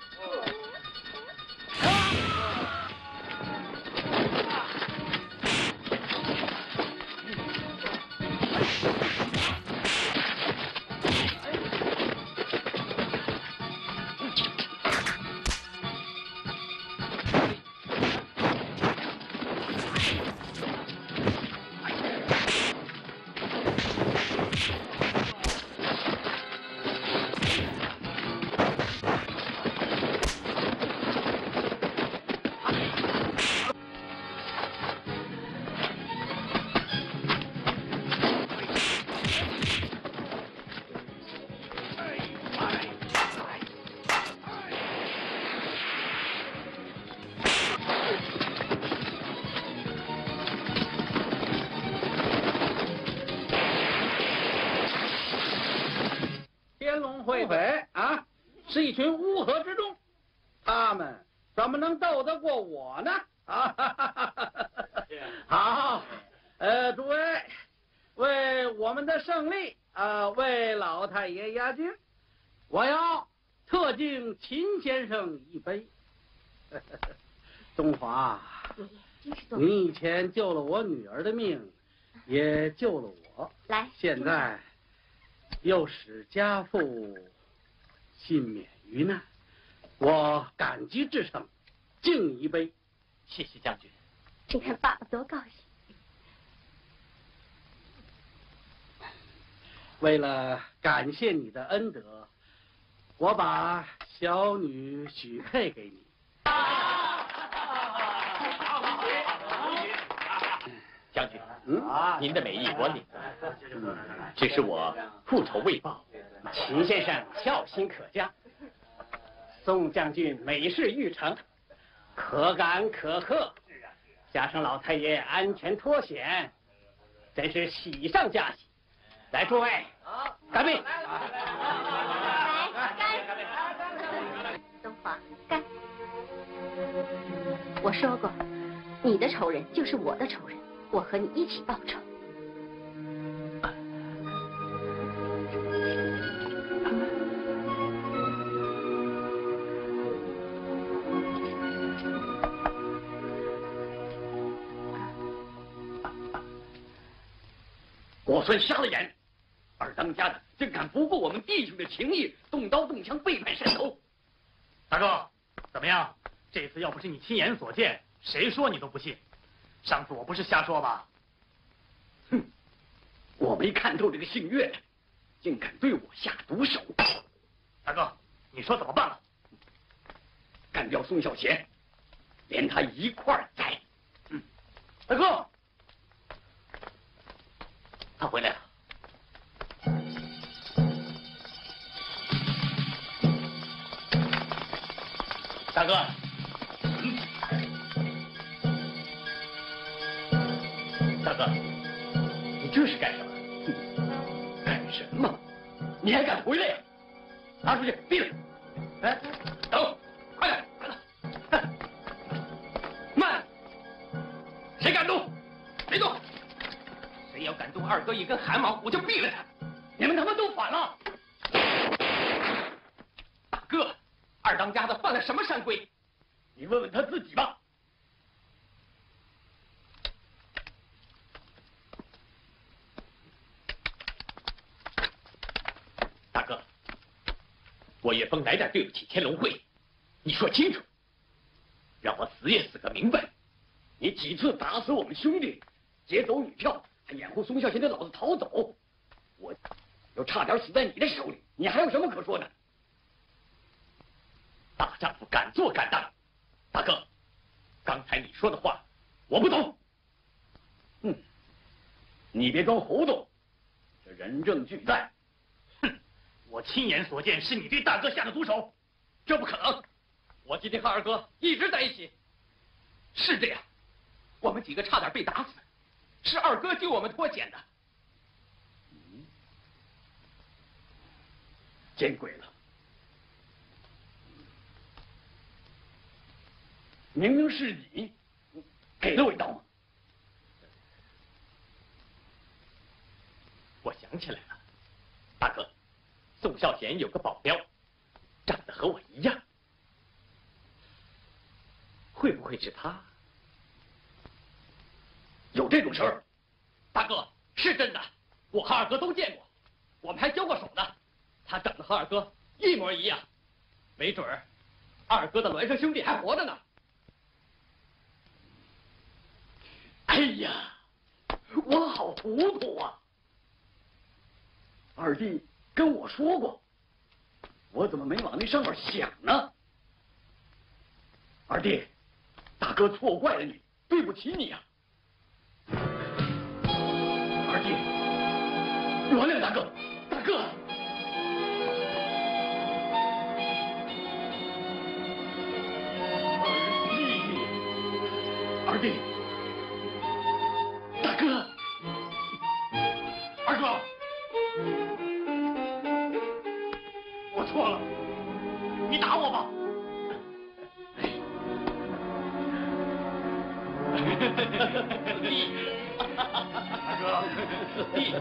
Speaker 1: 会匪啊，是一群乌合之众，他们怎么能斗得过我呢？啊，哈哈哈哈好，呃，诸位，为我们的胜利啊，为老太爷压惊，我要特敬秦先生一杯。东华，你以前救了我女儿的命，也救了我，
Speaker 2: 来，
Speaker 1: 现在又使家父幸免于难，我感激至诚，敬你一杯。
Speaker 4: 谢谢将军。
Speaker 2: 你看爸爸多高兴。
Speaker 1: 为了感谢你的恩德，我把小女许配给你。
Speaker 4: 将军，
Speaker 1: 嗯，
Speaker 4: 您的美意我领了，只是我复仇未报。
Speaker 5: 秦先生孝心可嘉，宋将军美事欲成，可感可贺。加上老太爷安全脱险，真是喜上加喜。来，诸位，干杯！
Speaker 2: 来，干！东华，干！我说过，你的仇人就是我的仇人，我和你一起报仇。
Speaker 6: 我算瞎了眼，二当家的竟敢不顾我们弟兄的情谊，动刀动枪，背叛山头。
Speaker 9: 大哥，怎么样？这次要不是你亲眼所见，谁说你都不信。上次我不是瞎说吧？
Speaker 6: 哼，我没看透这个姓岳的，竟敢对我下毒手。
Speaker 9: 大哥，你说怎么办了？
Speaker 6: 干掉宋孝贤，连他一块儿宰。
Speaker 9: 嗯，大哥。
Speaker 4: 他回来了，
Speaker 9: 大哥，
Speaker 6: 嗯，
Speaker 4: 大哥，你这是干什么？
Speaker 6: 干什么？你还敢回来呀？拿出去，闭嘴！哎，等，快点，快点！慢！谁敢动？别动！
Speaker 9: 谁要敢动二哥一根汗毛，我就毙了他！
Speaker 6: 你们他妈都反了！
Speaker 9: 大哥，二当家的犯了什么山规？
Speaker 6: 你问问他自己吧。
Speaker 4: 大哥，我岳峰哪点对不起天龙会？你说清楚，让我死也死个明白。
Speaker 6: 你几次打死我们兄弟，劫走女票，还掩护宋孝贤的老子逃走，我又差点死在你的手里，你还有什么可说的？
Speaker 4: 大丈夫敢做敢当。大哥，刚才你说的话我不懂。
Speaker 6: 嗯，你别装糊涂，这人证俱在。
Speaker 9: 哼，我亲眼所见是你对大哥下的毒手。
Speaker 6: 这不可能，我今天和二哥一直在一起。
Speaker 9: 是这样，我们几个差点被打死，是二哥救我们脱险的。
Speaker 6: 嗯，见鬼了！明明是你给了我一刀吗？
Speaker 4: 我想起来了，大哥，
Speaker 5: 宋孝贤有个保镖，长得和我一样，会不会是他？
Speaker 6: 有这种事儿？
Speaker 5: 大哥，是真的，我和二哥都见过，我们还交过手呢。他长得和二哥一模一样，没准儿二哥的孪生兄弟还活着呢。
Speaker 6: 哎呀，我好糊涂啊！二弟跟我说过，我怎么没往那上面想呢？二弟，大哥错怪了你，对不起你呀、啊！二弟，原谅大哥，大哥。二弟，二弟，大哥，二哥。我错了，你打我吧。
Speaker 5: 你，
Speaker 6: 二哥，
Speaker 5: 你。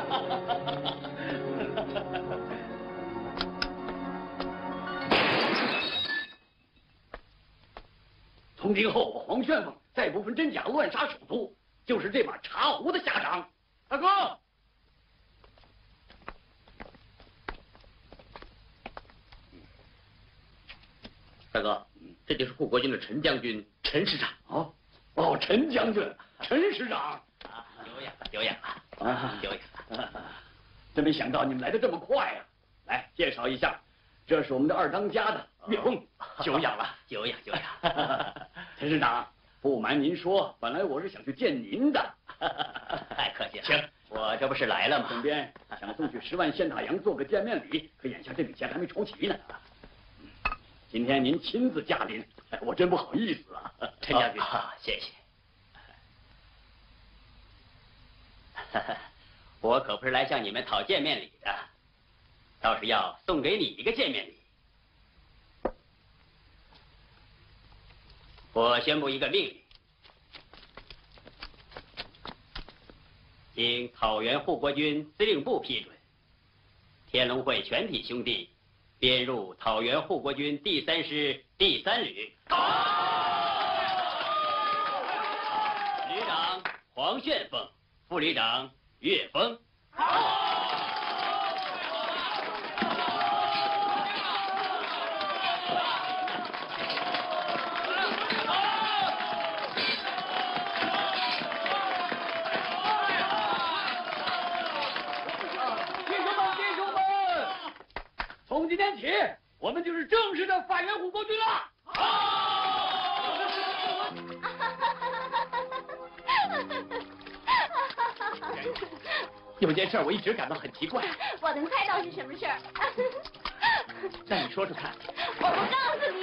Speaker 6: 从今后，我黄旋风再不分真假，乱杀首都，就是这把茶壶的下场。大哥。
Speaker 5: 大哥，这就是护国军的陈将军，陈师长。
Speaker 6: 哦，哦，陈将军，陈师长，
Speaker 5: 啊，久仰了，久仰了，啊，久仰了。
Speaker 6: 真没想到你们来的这么快呀！来，介绍一下，这是我们的二当家的岳凤，
Speaker 5: 久仰了，久仰，久仰。
Speaker 6: 陈师长，不瞒您说，本来我是想去见您的。
Speaker 5: 太客气了，行，我这不是来了吗？
Speaker 6: 顺便想送去十万现大洋做个见面礼，可眼下这笔钱还没筹齐呢。今天您亲自驾临，我真不好意思啊，
Speaker 5: 陈将军，啊、谢谢。我可不是来向你们讨见面礼的，倒是要送给你一个见面礼。我宣布一个命令，经讨袁护国军司令部批准，天龙会全体兄弟编入讨袁护国军第三师第三旅。旅长黄旋风，副旅长岳峰。
Speaker 6: 从今天起，我们就是正式的反袁护国军了。
Speaker 5: 有件事我一直感到很奇怪。
Speaker 2: 我能猜到是什么事儿。
Speaker 5: 那你说说看。
Speaker 2: 我不告诉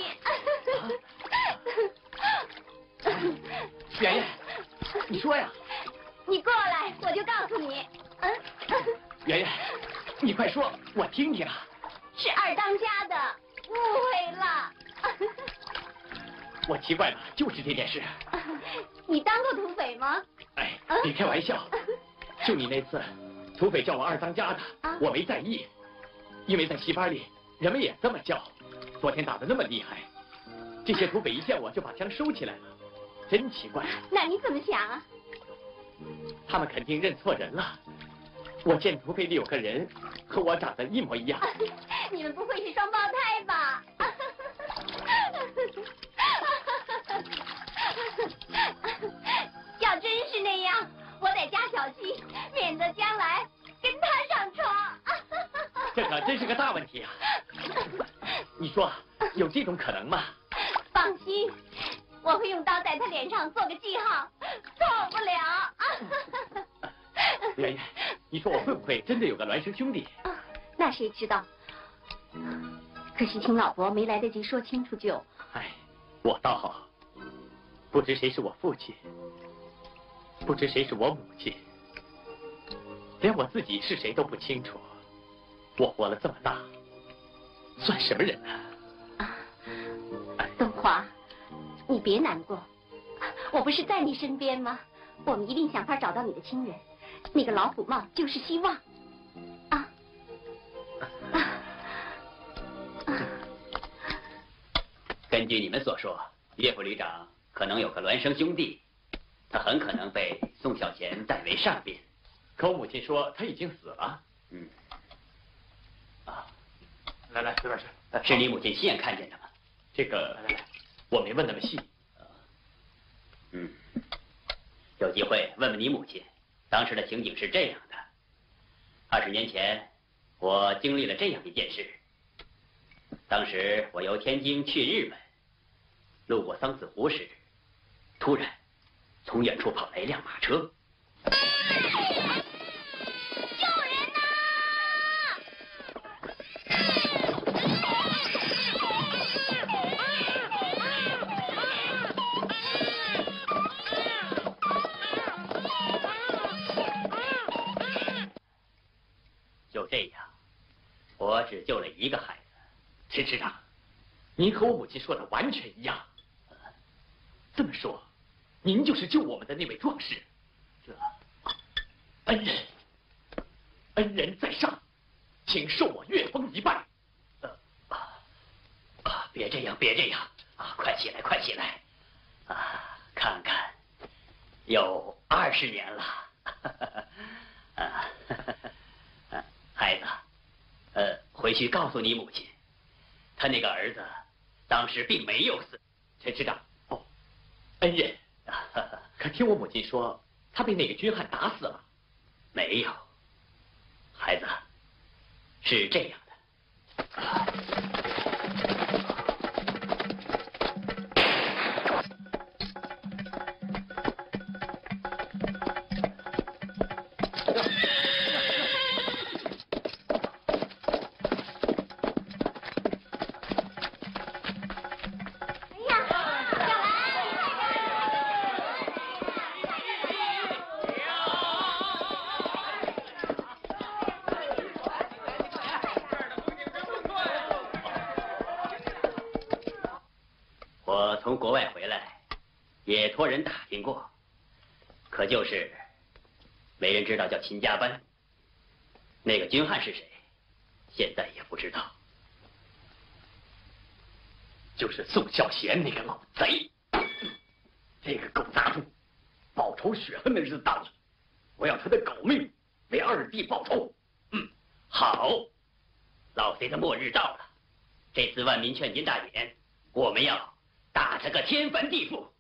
Speaker 5: 你。圆圆，你说呀。
Speaker 2: 你过来，我就告诉你。嗯。
Speaker 5: 圆圆，你快说，我听听啊。
Speaker 2: 是二当家的，误会了。
Speaker 5: 我奇怪了，就是这件事。
Speaker 2: 你当过土匪吗？
Speaker 5: 哎，别开玩笑。就你那次，土匪叫我二当家的，啊、我没在意，因为在戏班里人们也这么叫。昨天打得那么厉害，这些土匪一见我就把枪收起来了，真奇怪。
Speaker 2: 那你怎么想啊？
Speaker 5: 他们肯定认错人了。我见土匪里有个人和我长得一模一样。
Speaker 2: 你们不会是双胞胎吧？要真是那样，我得加小心，免得将来跟他上床。
Speaker 5: 这可真是个大问题啊！你说有这种可能吗？
Speaker 2: 放心，我会用刀在他脸上做个记号，错不了。
Speaker 5: 圆圆，你说我会不会真的有个孪生兄弟？
Speaker 2: 啊，那谁知道？可惜秦老伯没来得及说清楚就……
Speaker 5: 哎，我倒好，不知谁是我父亲，不知谁是我母亲，连我自己是谁都不清楚。我活了这么大，算什么人呢？
Speaker 2: 啊，东华，你别难过，我不是在你身边吗？我们一定想法找到你的亲人。那个老虎帽就是希望，啊啊！
Speaker 5: 根据你们所说，岳副旅长可能有个孪生兄弟，他很可能被宋小贤代为上宾。
Speaker 9: 可我母亲说他已经死了。
Speaker 5: 嗯。啊，
Speaker 9: 来来，随便吃。
Speaker 5: 是你母亲亲眼看见的吗？
Speaker 9: 这个，来来来，我没问那么细。
Speaker 5: 嗯，有机会问问你母亲，当时的情景是这样的：二十年前，我经历了这样一件事。当时我由天津去日本，路过桑梓湖时，突然从远处跑来一辆马车。
Speaker 3: 救人呐！
Speaker 5: 就这样，我只救了一个孩子。
Speaker 9: 陈师长，您和我母亲说的完全一样。这么说，您就是救我们的那位壮士。这恩人，恩人在上，请受我岳峰一拜。
Speaker 5: 呃啊啊！别这样，别这样啊！快起来，快起来！啊，看看，有二十年了。啊，孩子，呃，回去告诉你母亲。他那个儿子当时并没有死。
Speaker 9: 陈师长，哦，恩人，可听我母亲说，他被那个军汉打死了。
Speaker 5: 没有，孩子，是这样的。从国外回来，也托人打听过，可就是没人知道叫秦家班。那个军汉是谁，现在也不知道。
Speaker 9: 就是宋孝贤那个老贼，这个狗杂种，报仇雪恨的日子到了，我要他的狗命为二弟报仇。
Speaker 5: 嗯，好，老贼的末日到了，这次万民劝进大典，我们要打他个天翻地覆。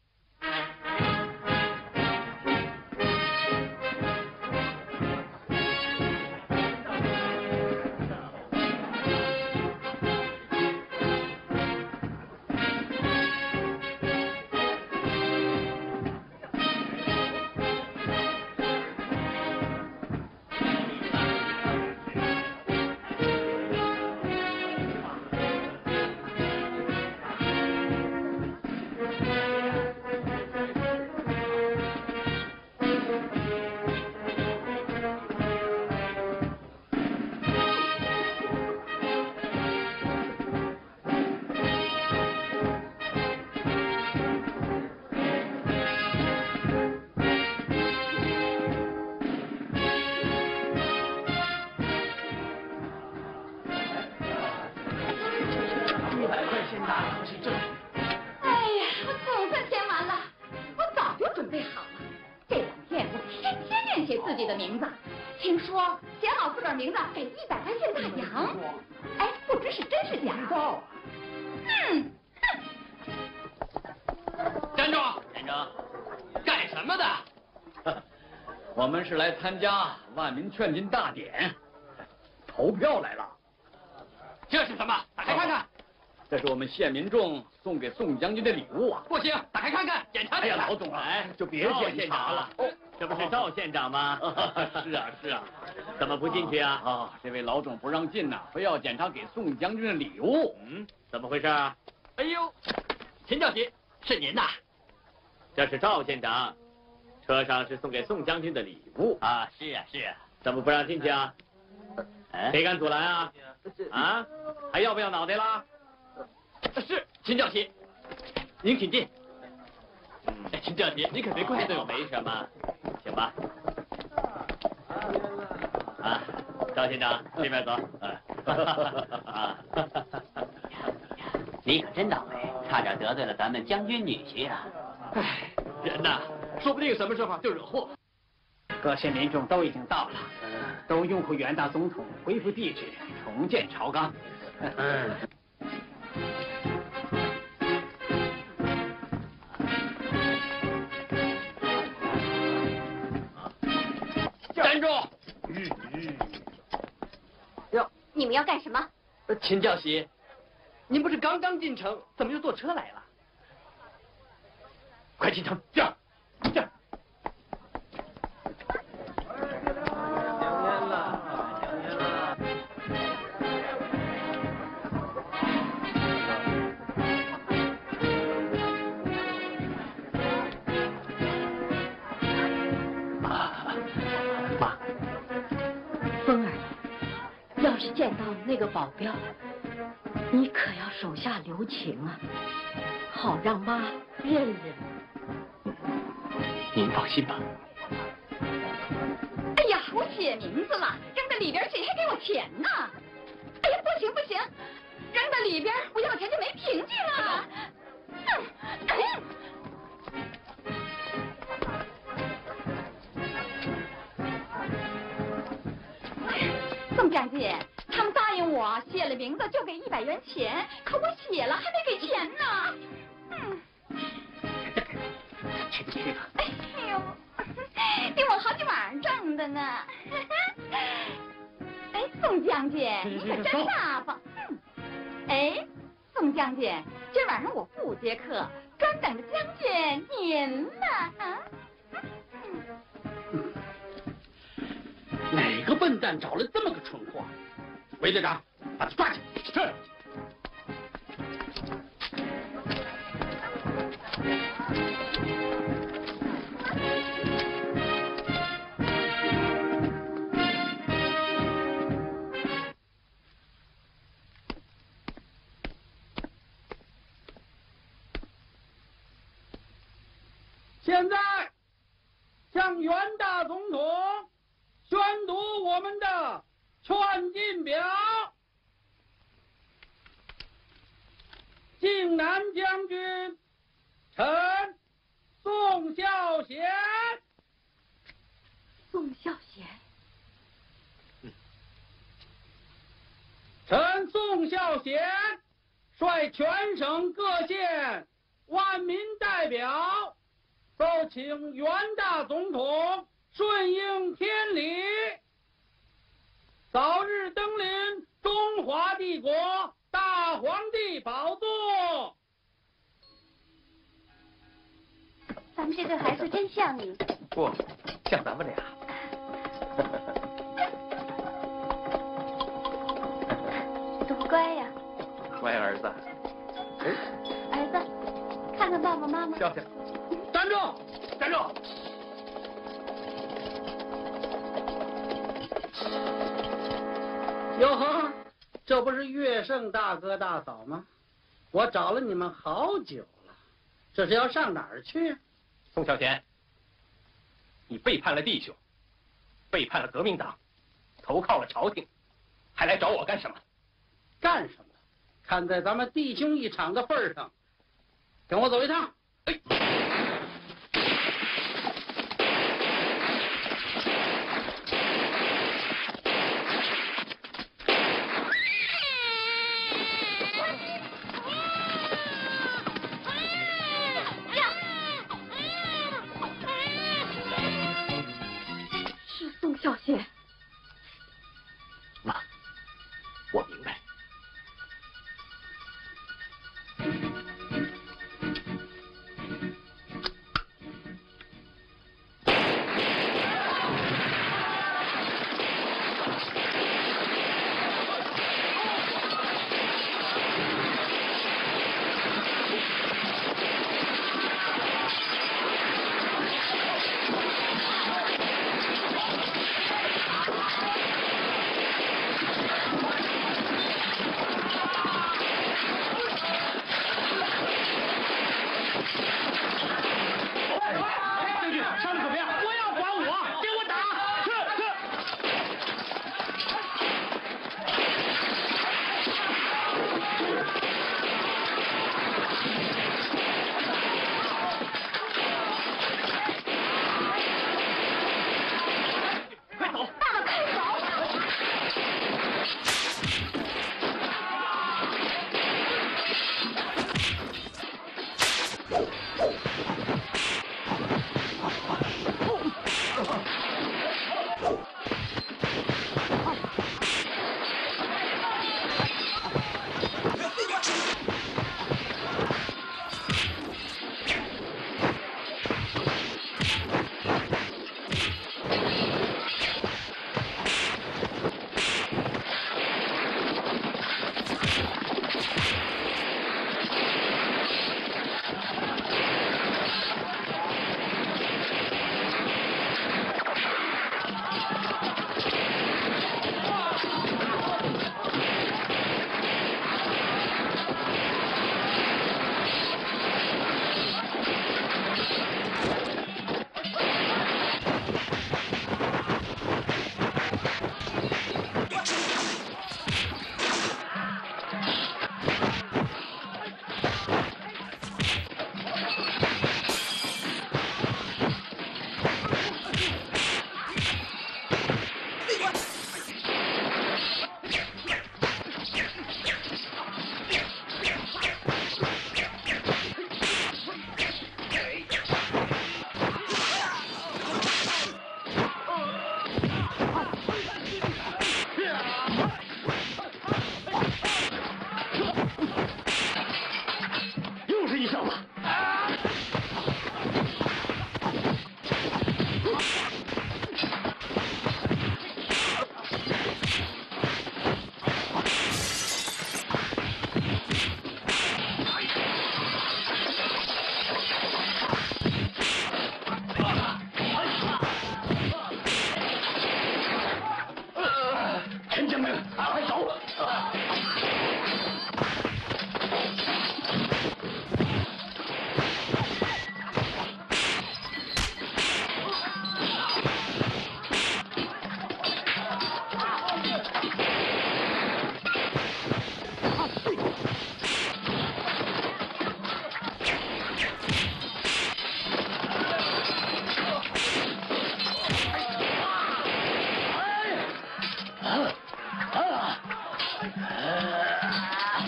Speaker 6: 是来参加万民劝进大典，投票来了。
Speaker 9: 这是什么？打开看看。
Speaker 6: 这是我们县民众送给宋将军的礼物啊！
Speaker 9: 不行，打开看看，检查。
Speaker 6: 哎呀，老总啊，
Speaker 5: 哎，
Speaker 6: 就别检查了。
Speaker 5: 哦，这不是赵县长吗？
Speaker 6: 是啊，是啊。
Speaker 5: 怎么不进去啊？
Speaker 6: 啊，这位老总不让进呐，非要检查给宋将军的礼物。
Speaker 5: 嗯，怎么回事啊？
Speaker 9: 哎呦，秦教习，是您呐？
Speaker 5: 这是赵县长。车上是送给宋将军的礼物啊！是啊，是啊，怎么不让进去啊？谁敢阻拦啊？啊？还要不要脑袋啦？
Speaker 9: 是，秦教习，您请进。秦教习，您可别怪罪我。
Speaker 5: 没什么，请吧。啊，赵县长，这边走。啊，你可真倒霉， 差点得罪了咱们将军女婿呀！
Speaker 9: 唉，人呐，说不定什么时候就惹祸。
Speaker 4: 各县民众都已经到了，都拥护袁大总统恢复帝制，重建朝纲。
Speaker 5: 嗯。
Speaker 6: 站住！
Speaker 2: 哟，你们要干什么？
Speaker 9: 秦教习，您不是刚刚进城，怎么又坐车来了？快进城，这样，这样。
Speaker 7: 风儿，要是见到那个保镖，你可要手下留情啊，好让妈认认。
Speaker 9: 您放心吧。
Speaker 3: 哎呀，我写名字了，扔在里边谁还给我钱呢？哎呀，不行不行，扔在里边我要钱就没凭据了。嗯嗯宋将军，他们答应我写了名字就给一百元钱，可我写了还没给钱呢。嗯，
Speaker 4: 去吧去吧。
Speaker 3: 哎呦，比我好几晚上挣的呢。哎，宋将军，你可真大方。嗯，哎，宋将军，今晚上我不接客，专等着将军您呢。啊。
Speaker 1: 哪个笨蛋找了这么个蠢货？韦队长，把他抓起来。是。现在向袁大总统宣读我们的劝进表。靖南将军臣宋孝贤，
Speaker 7: 宋孝贤，
Speaker 1: 臣宋孝贤率全省各县万民代表，奏请袁大总统顺应天理，早日登临中华帝国大皇帝宝座。
Speaker 2: 咱们这对孩子真像你。
Speaker 9: 不，像咱们俩。
Speaker 2: 多乖呀！
Speaker 9: 乖儿子。哎，
Speaker 2: 儿子，看看爸爸妈妈。
Speaker 9: 笑笑。
Speaker 1: 站住！
Speaker 9: 站住！
Speaker 1: 哟呵，这不是乐圣大哥大嫂吗？我找了你们好久了，这是要上哪儿去？
Speaker 9: 宋孝贤，你背叛了弟兄，背叛了革命党，投靠了朝廷，还来找我干什么？
Speaker 1: 干什么？看在咱们弟兄一场的份上，跟我走一趟。哎。
Speaker 7: 孝贤，
Speaker 9: 妈，我明白。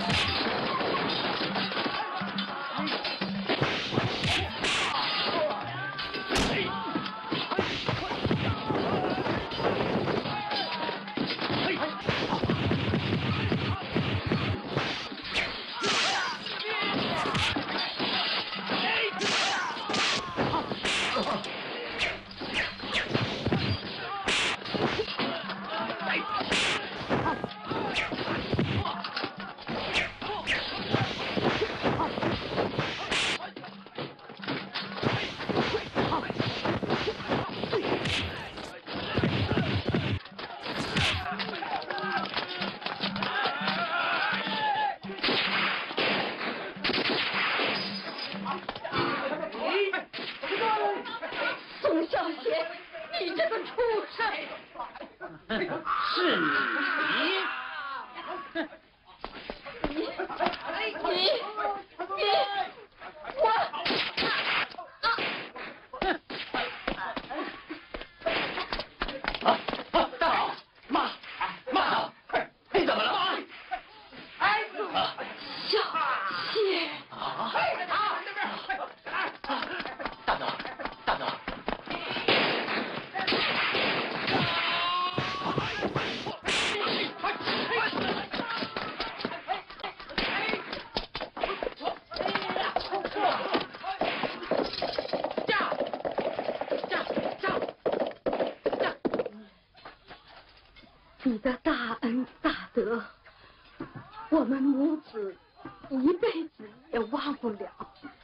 Speaker 7: 你的大恩大德，我们母子一辈子也忘不了。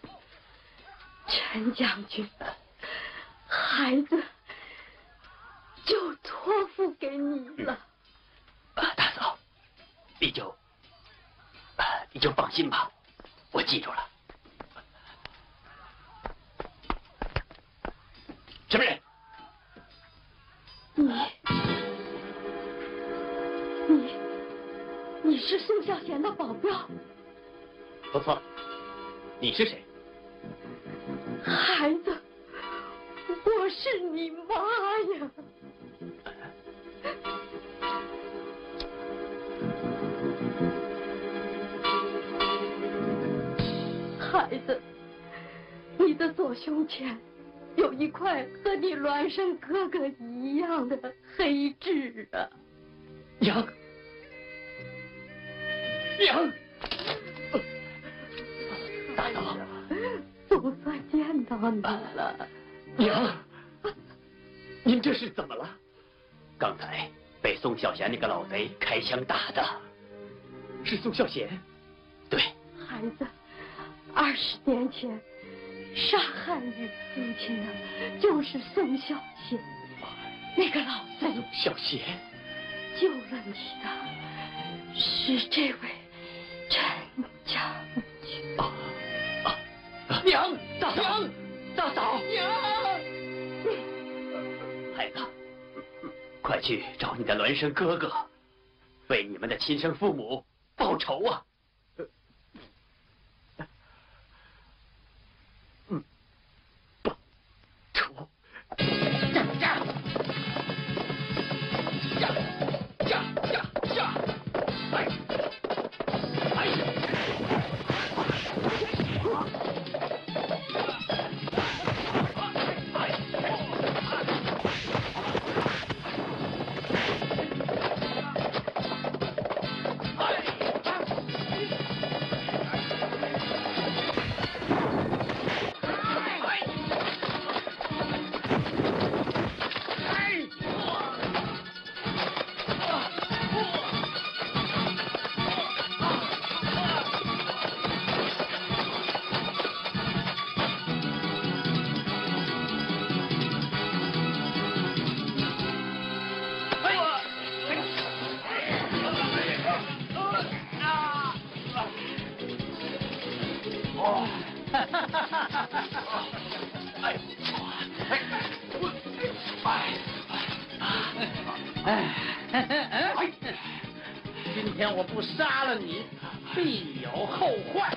Speaker 7: 陈将军，孩子就托付给你了。
Speaker 9: 嗯、啊，大嫂，你就，啊，你就放心吧，我记住了。什么人？
Speaker 7: 你。你，你是宋孝贤的保镖？
Speaker 9: 不错。你是谁？
Speaker 7: 孩子，我是你妈呀！孩子，你的左胸前有一块和你孪生哥哥一样的黑痣啊！
Speaker 9: 娘，娘，大嫂，
Speaker 7: 总算见到你了。
Speaker 9: 娘，您这是怎么了？刚才被宋孝贤那个老贼开枪打的。是宋孝贤？对。
Speaker 7: 孩子，二十年前杀害你父亲的就是宋孝贤，那个老贼。
Speaker 9: 宋孝贤。
Speaker 7: 救了你的是这位陈将军。
Speaker 9: 啊啊！娘，大嫂，大嫂，娘！孩子，快去找你的孪生哥哥，为你们的亲生父母报仇啊！嗯，报仇。
Speaker 5: 今天我不杀了你，必有后患。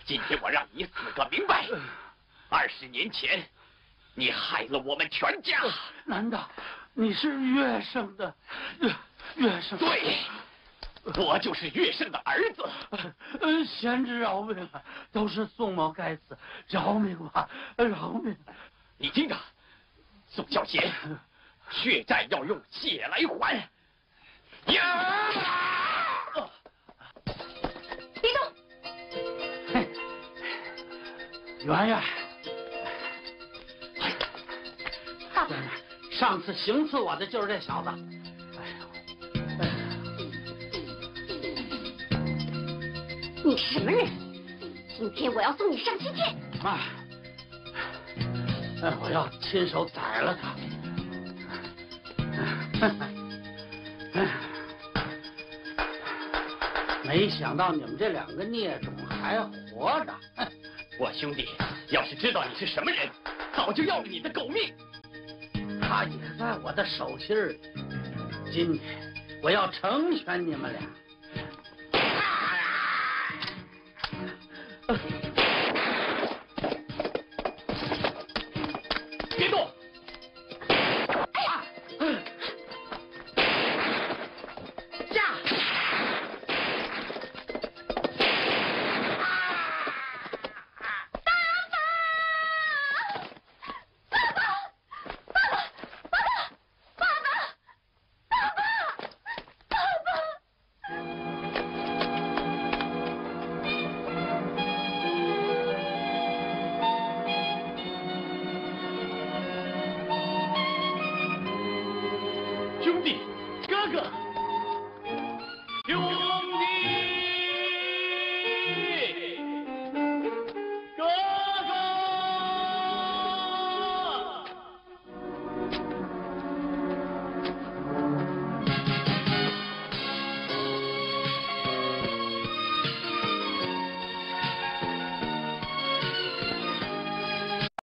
Speaker 9: 今天我让你死个明白！二十年前，你害了我们全家。
Speaker 8: 难道你是乐圣的乐乐圣？
Speaker 9: 对，我就是乐圣的儿子。
Speaker 8: 呃，贤侄饶命啊！都是宋某该死，饶命吧，饶命！
Speaker 9: 你听着，宋小贤，血债要用血来还。呀！
Speaker 2: 别动！
Speaker 8: 嘿，圆圆，
Speaker 2: 爸爸，
Speaker 1: 上次行刺我的就是这小子。
Speaker 2: 你是什么人？今天我要送你上西天！
Speaker 1: 妈，我要亲手宰了他。没想到你们这两个孽种还活着！
Speaker 9: 我兄弟要是知道你是什么人，早就要了你的狗命。
Speaker 1: 他也在我的手心里。今天我要成全你们俩。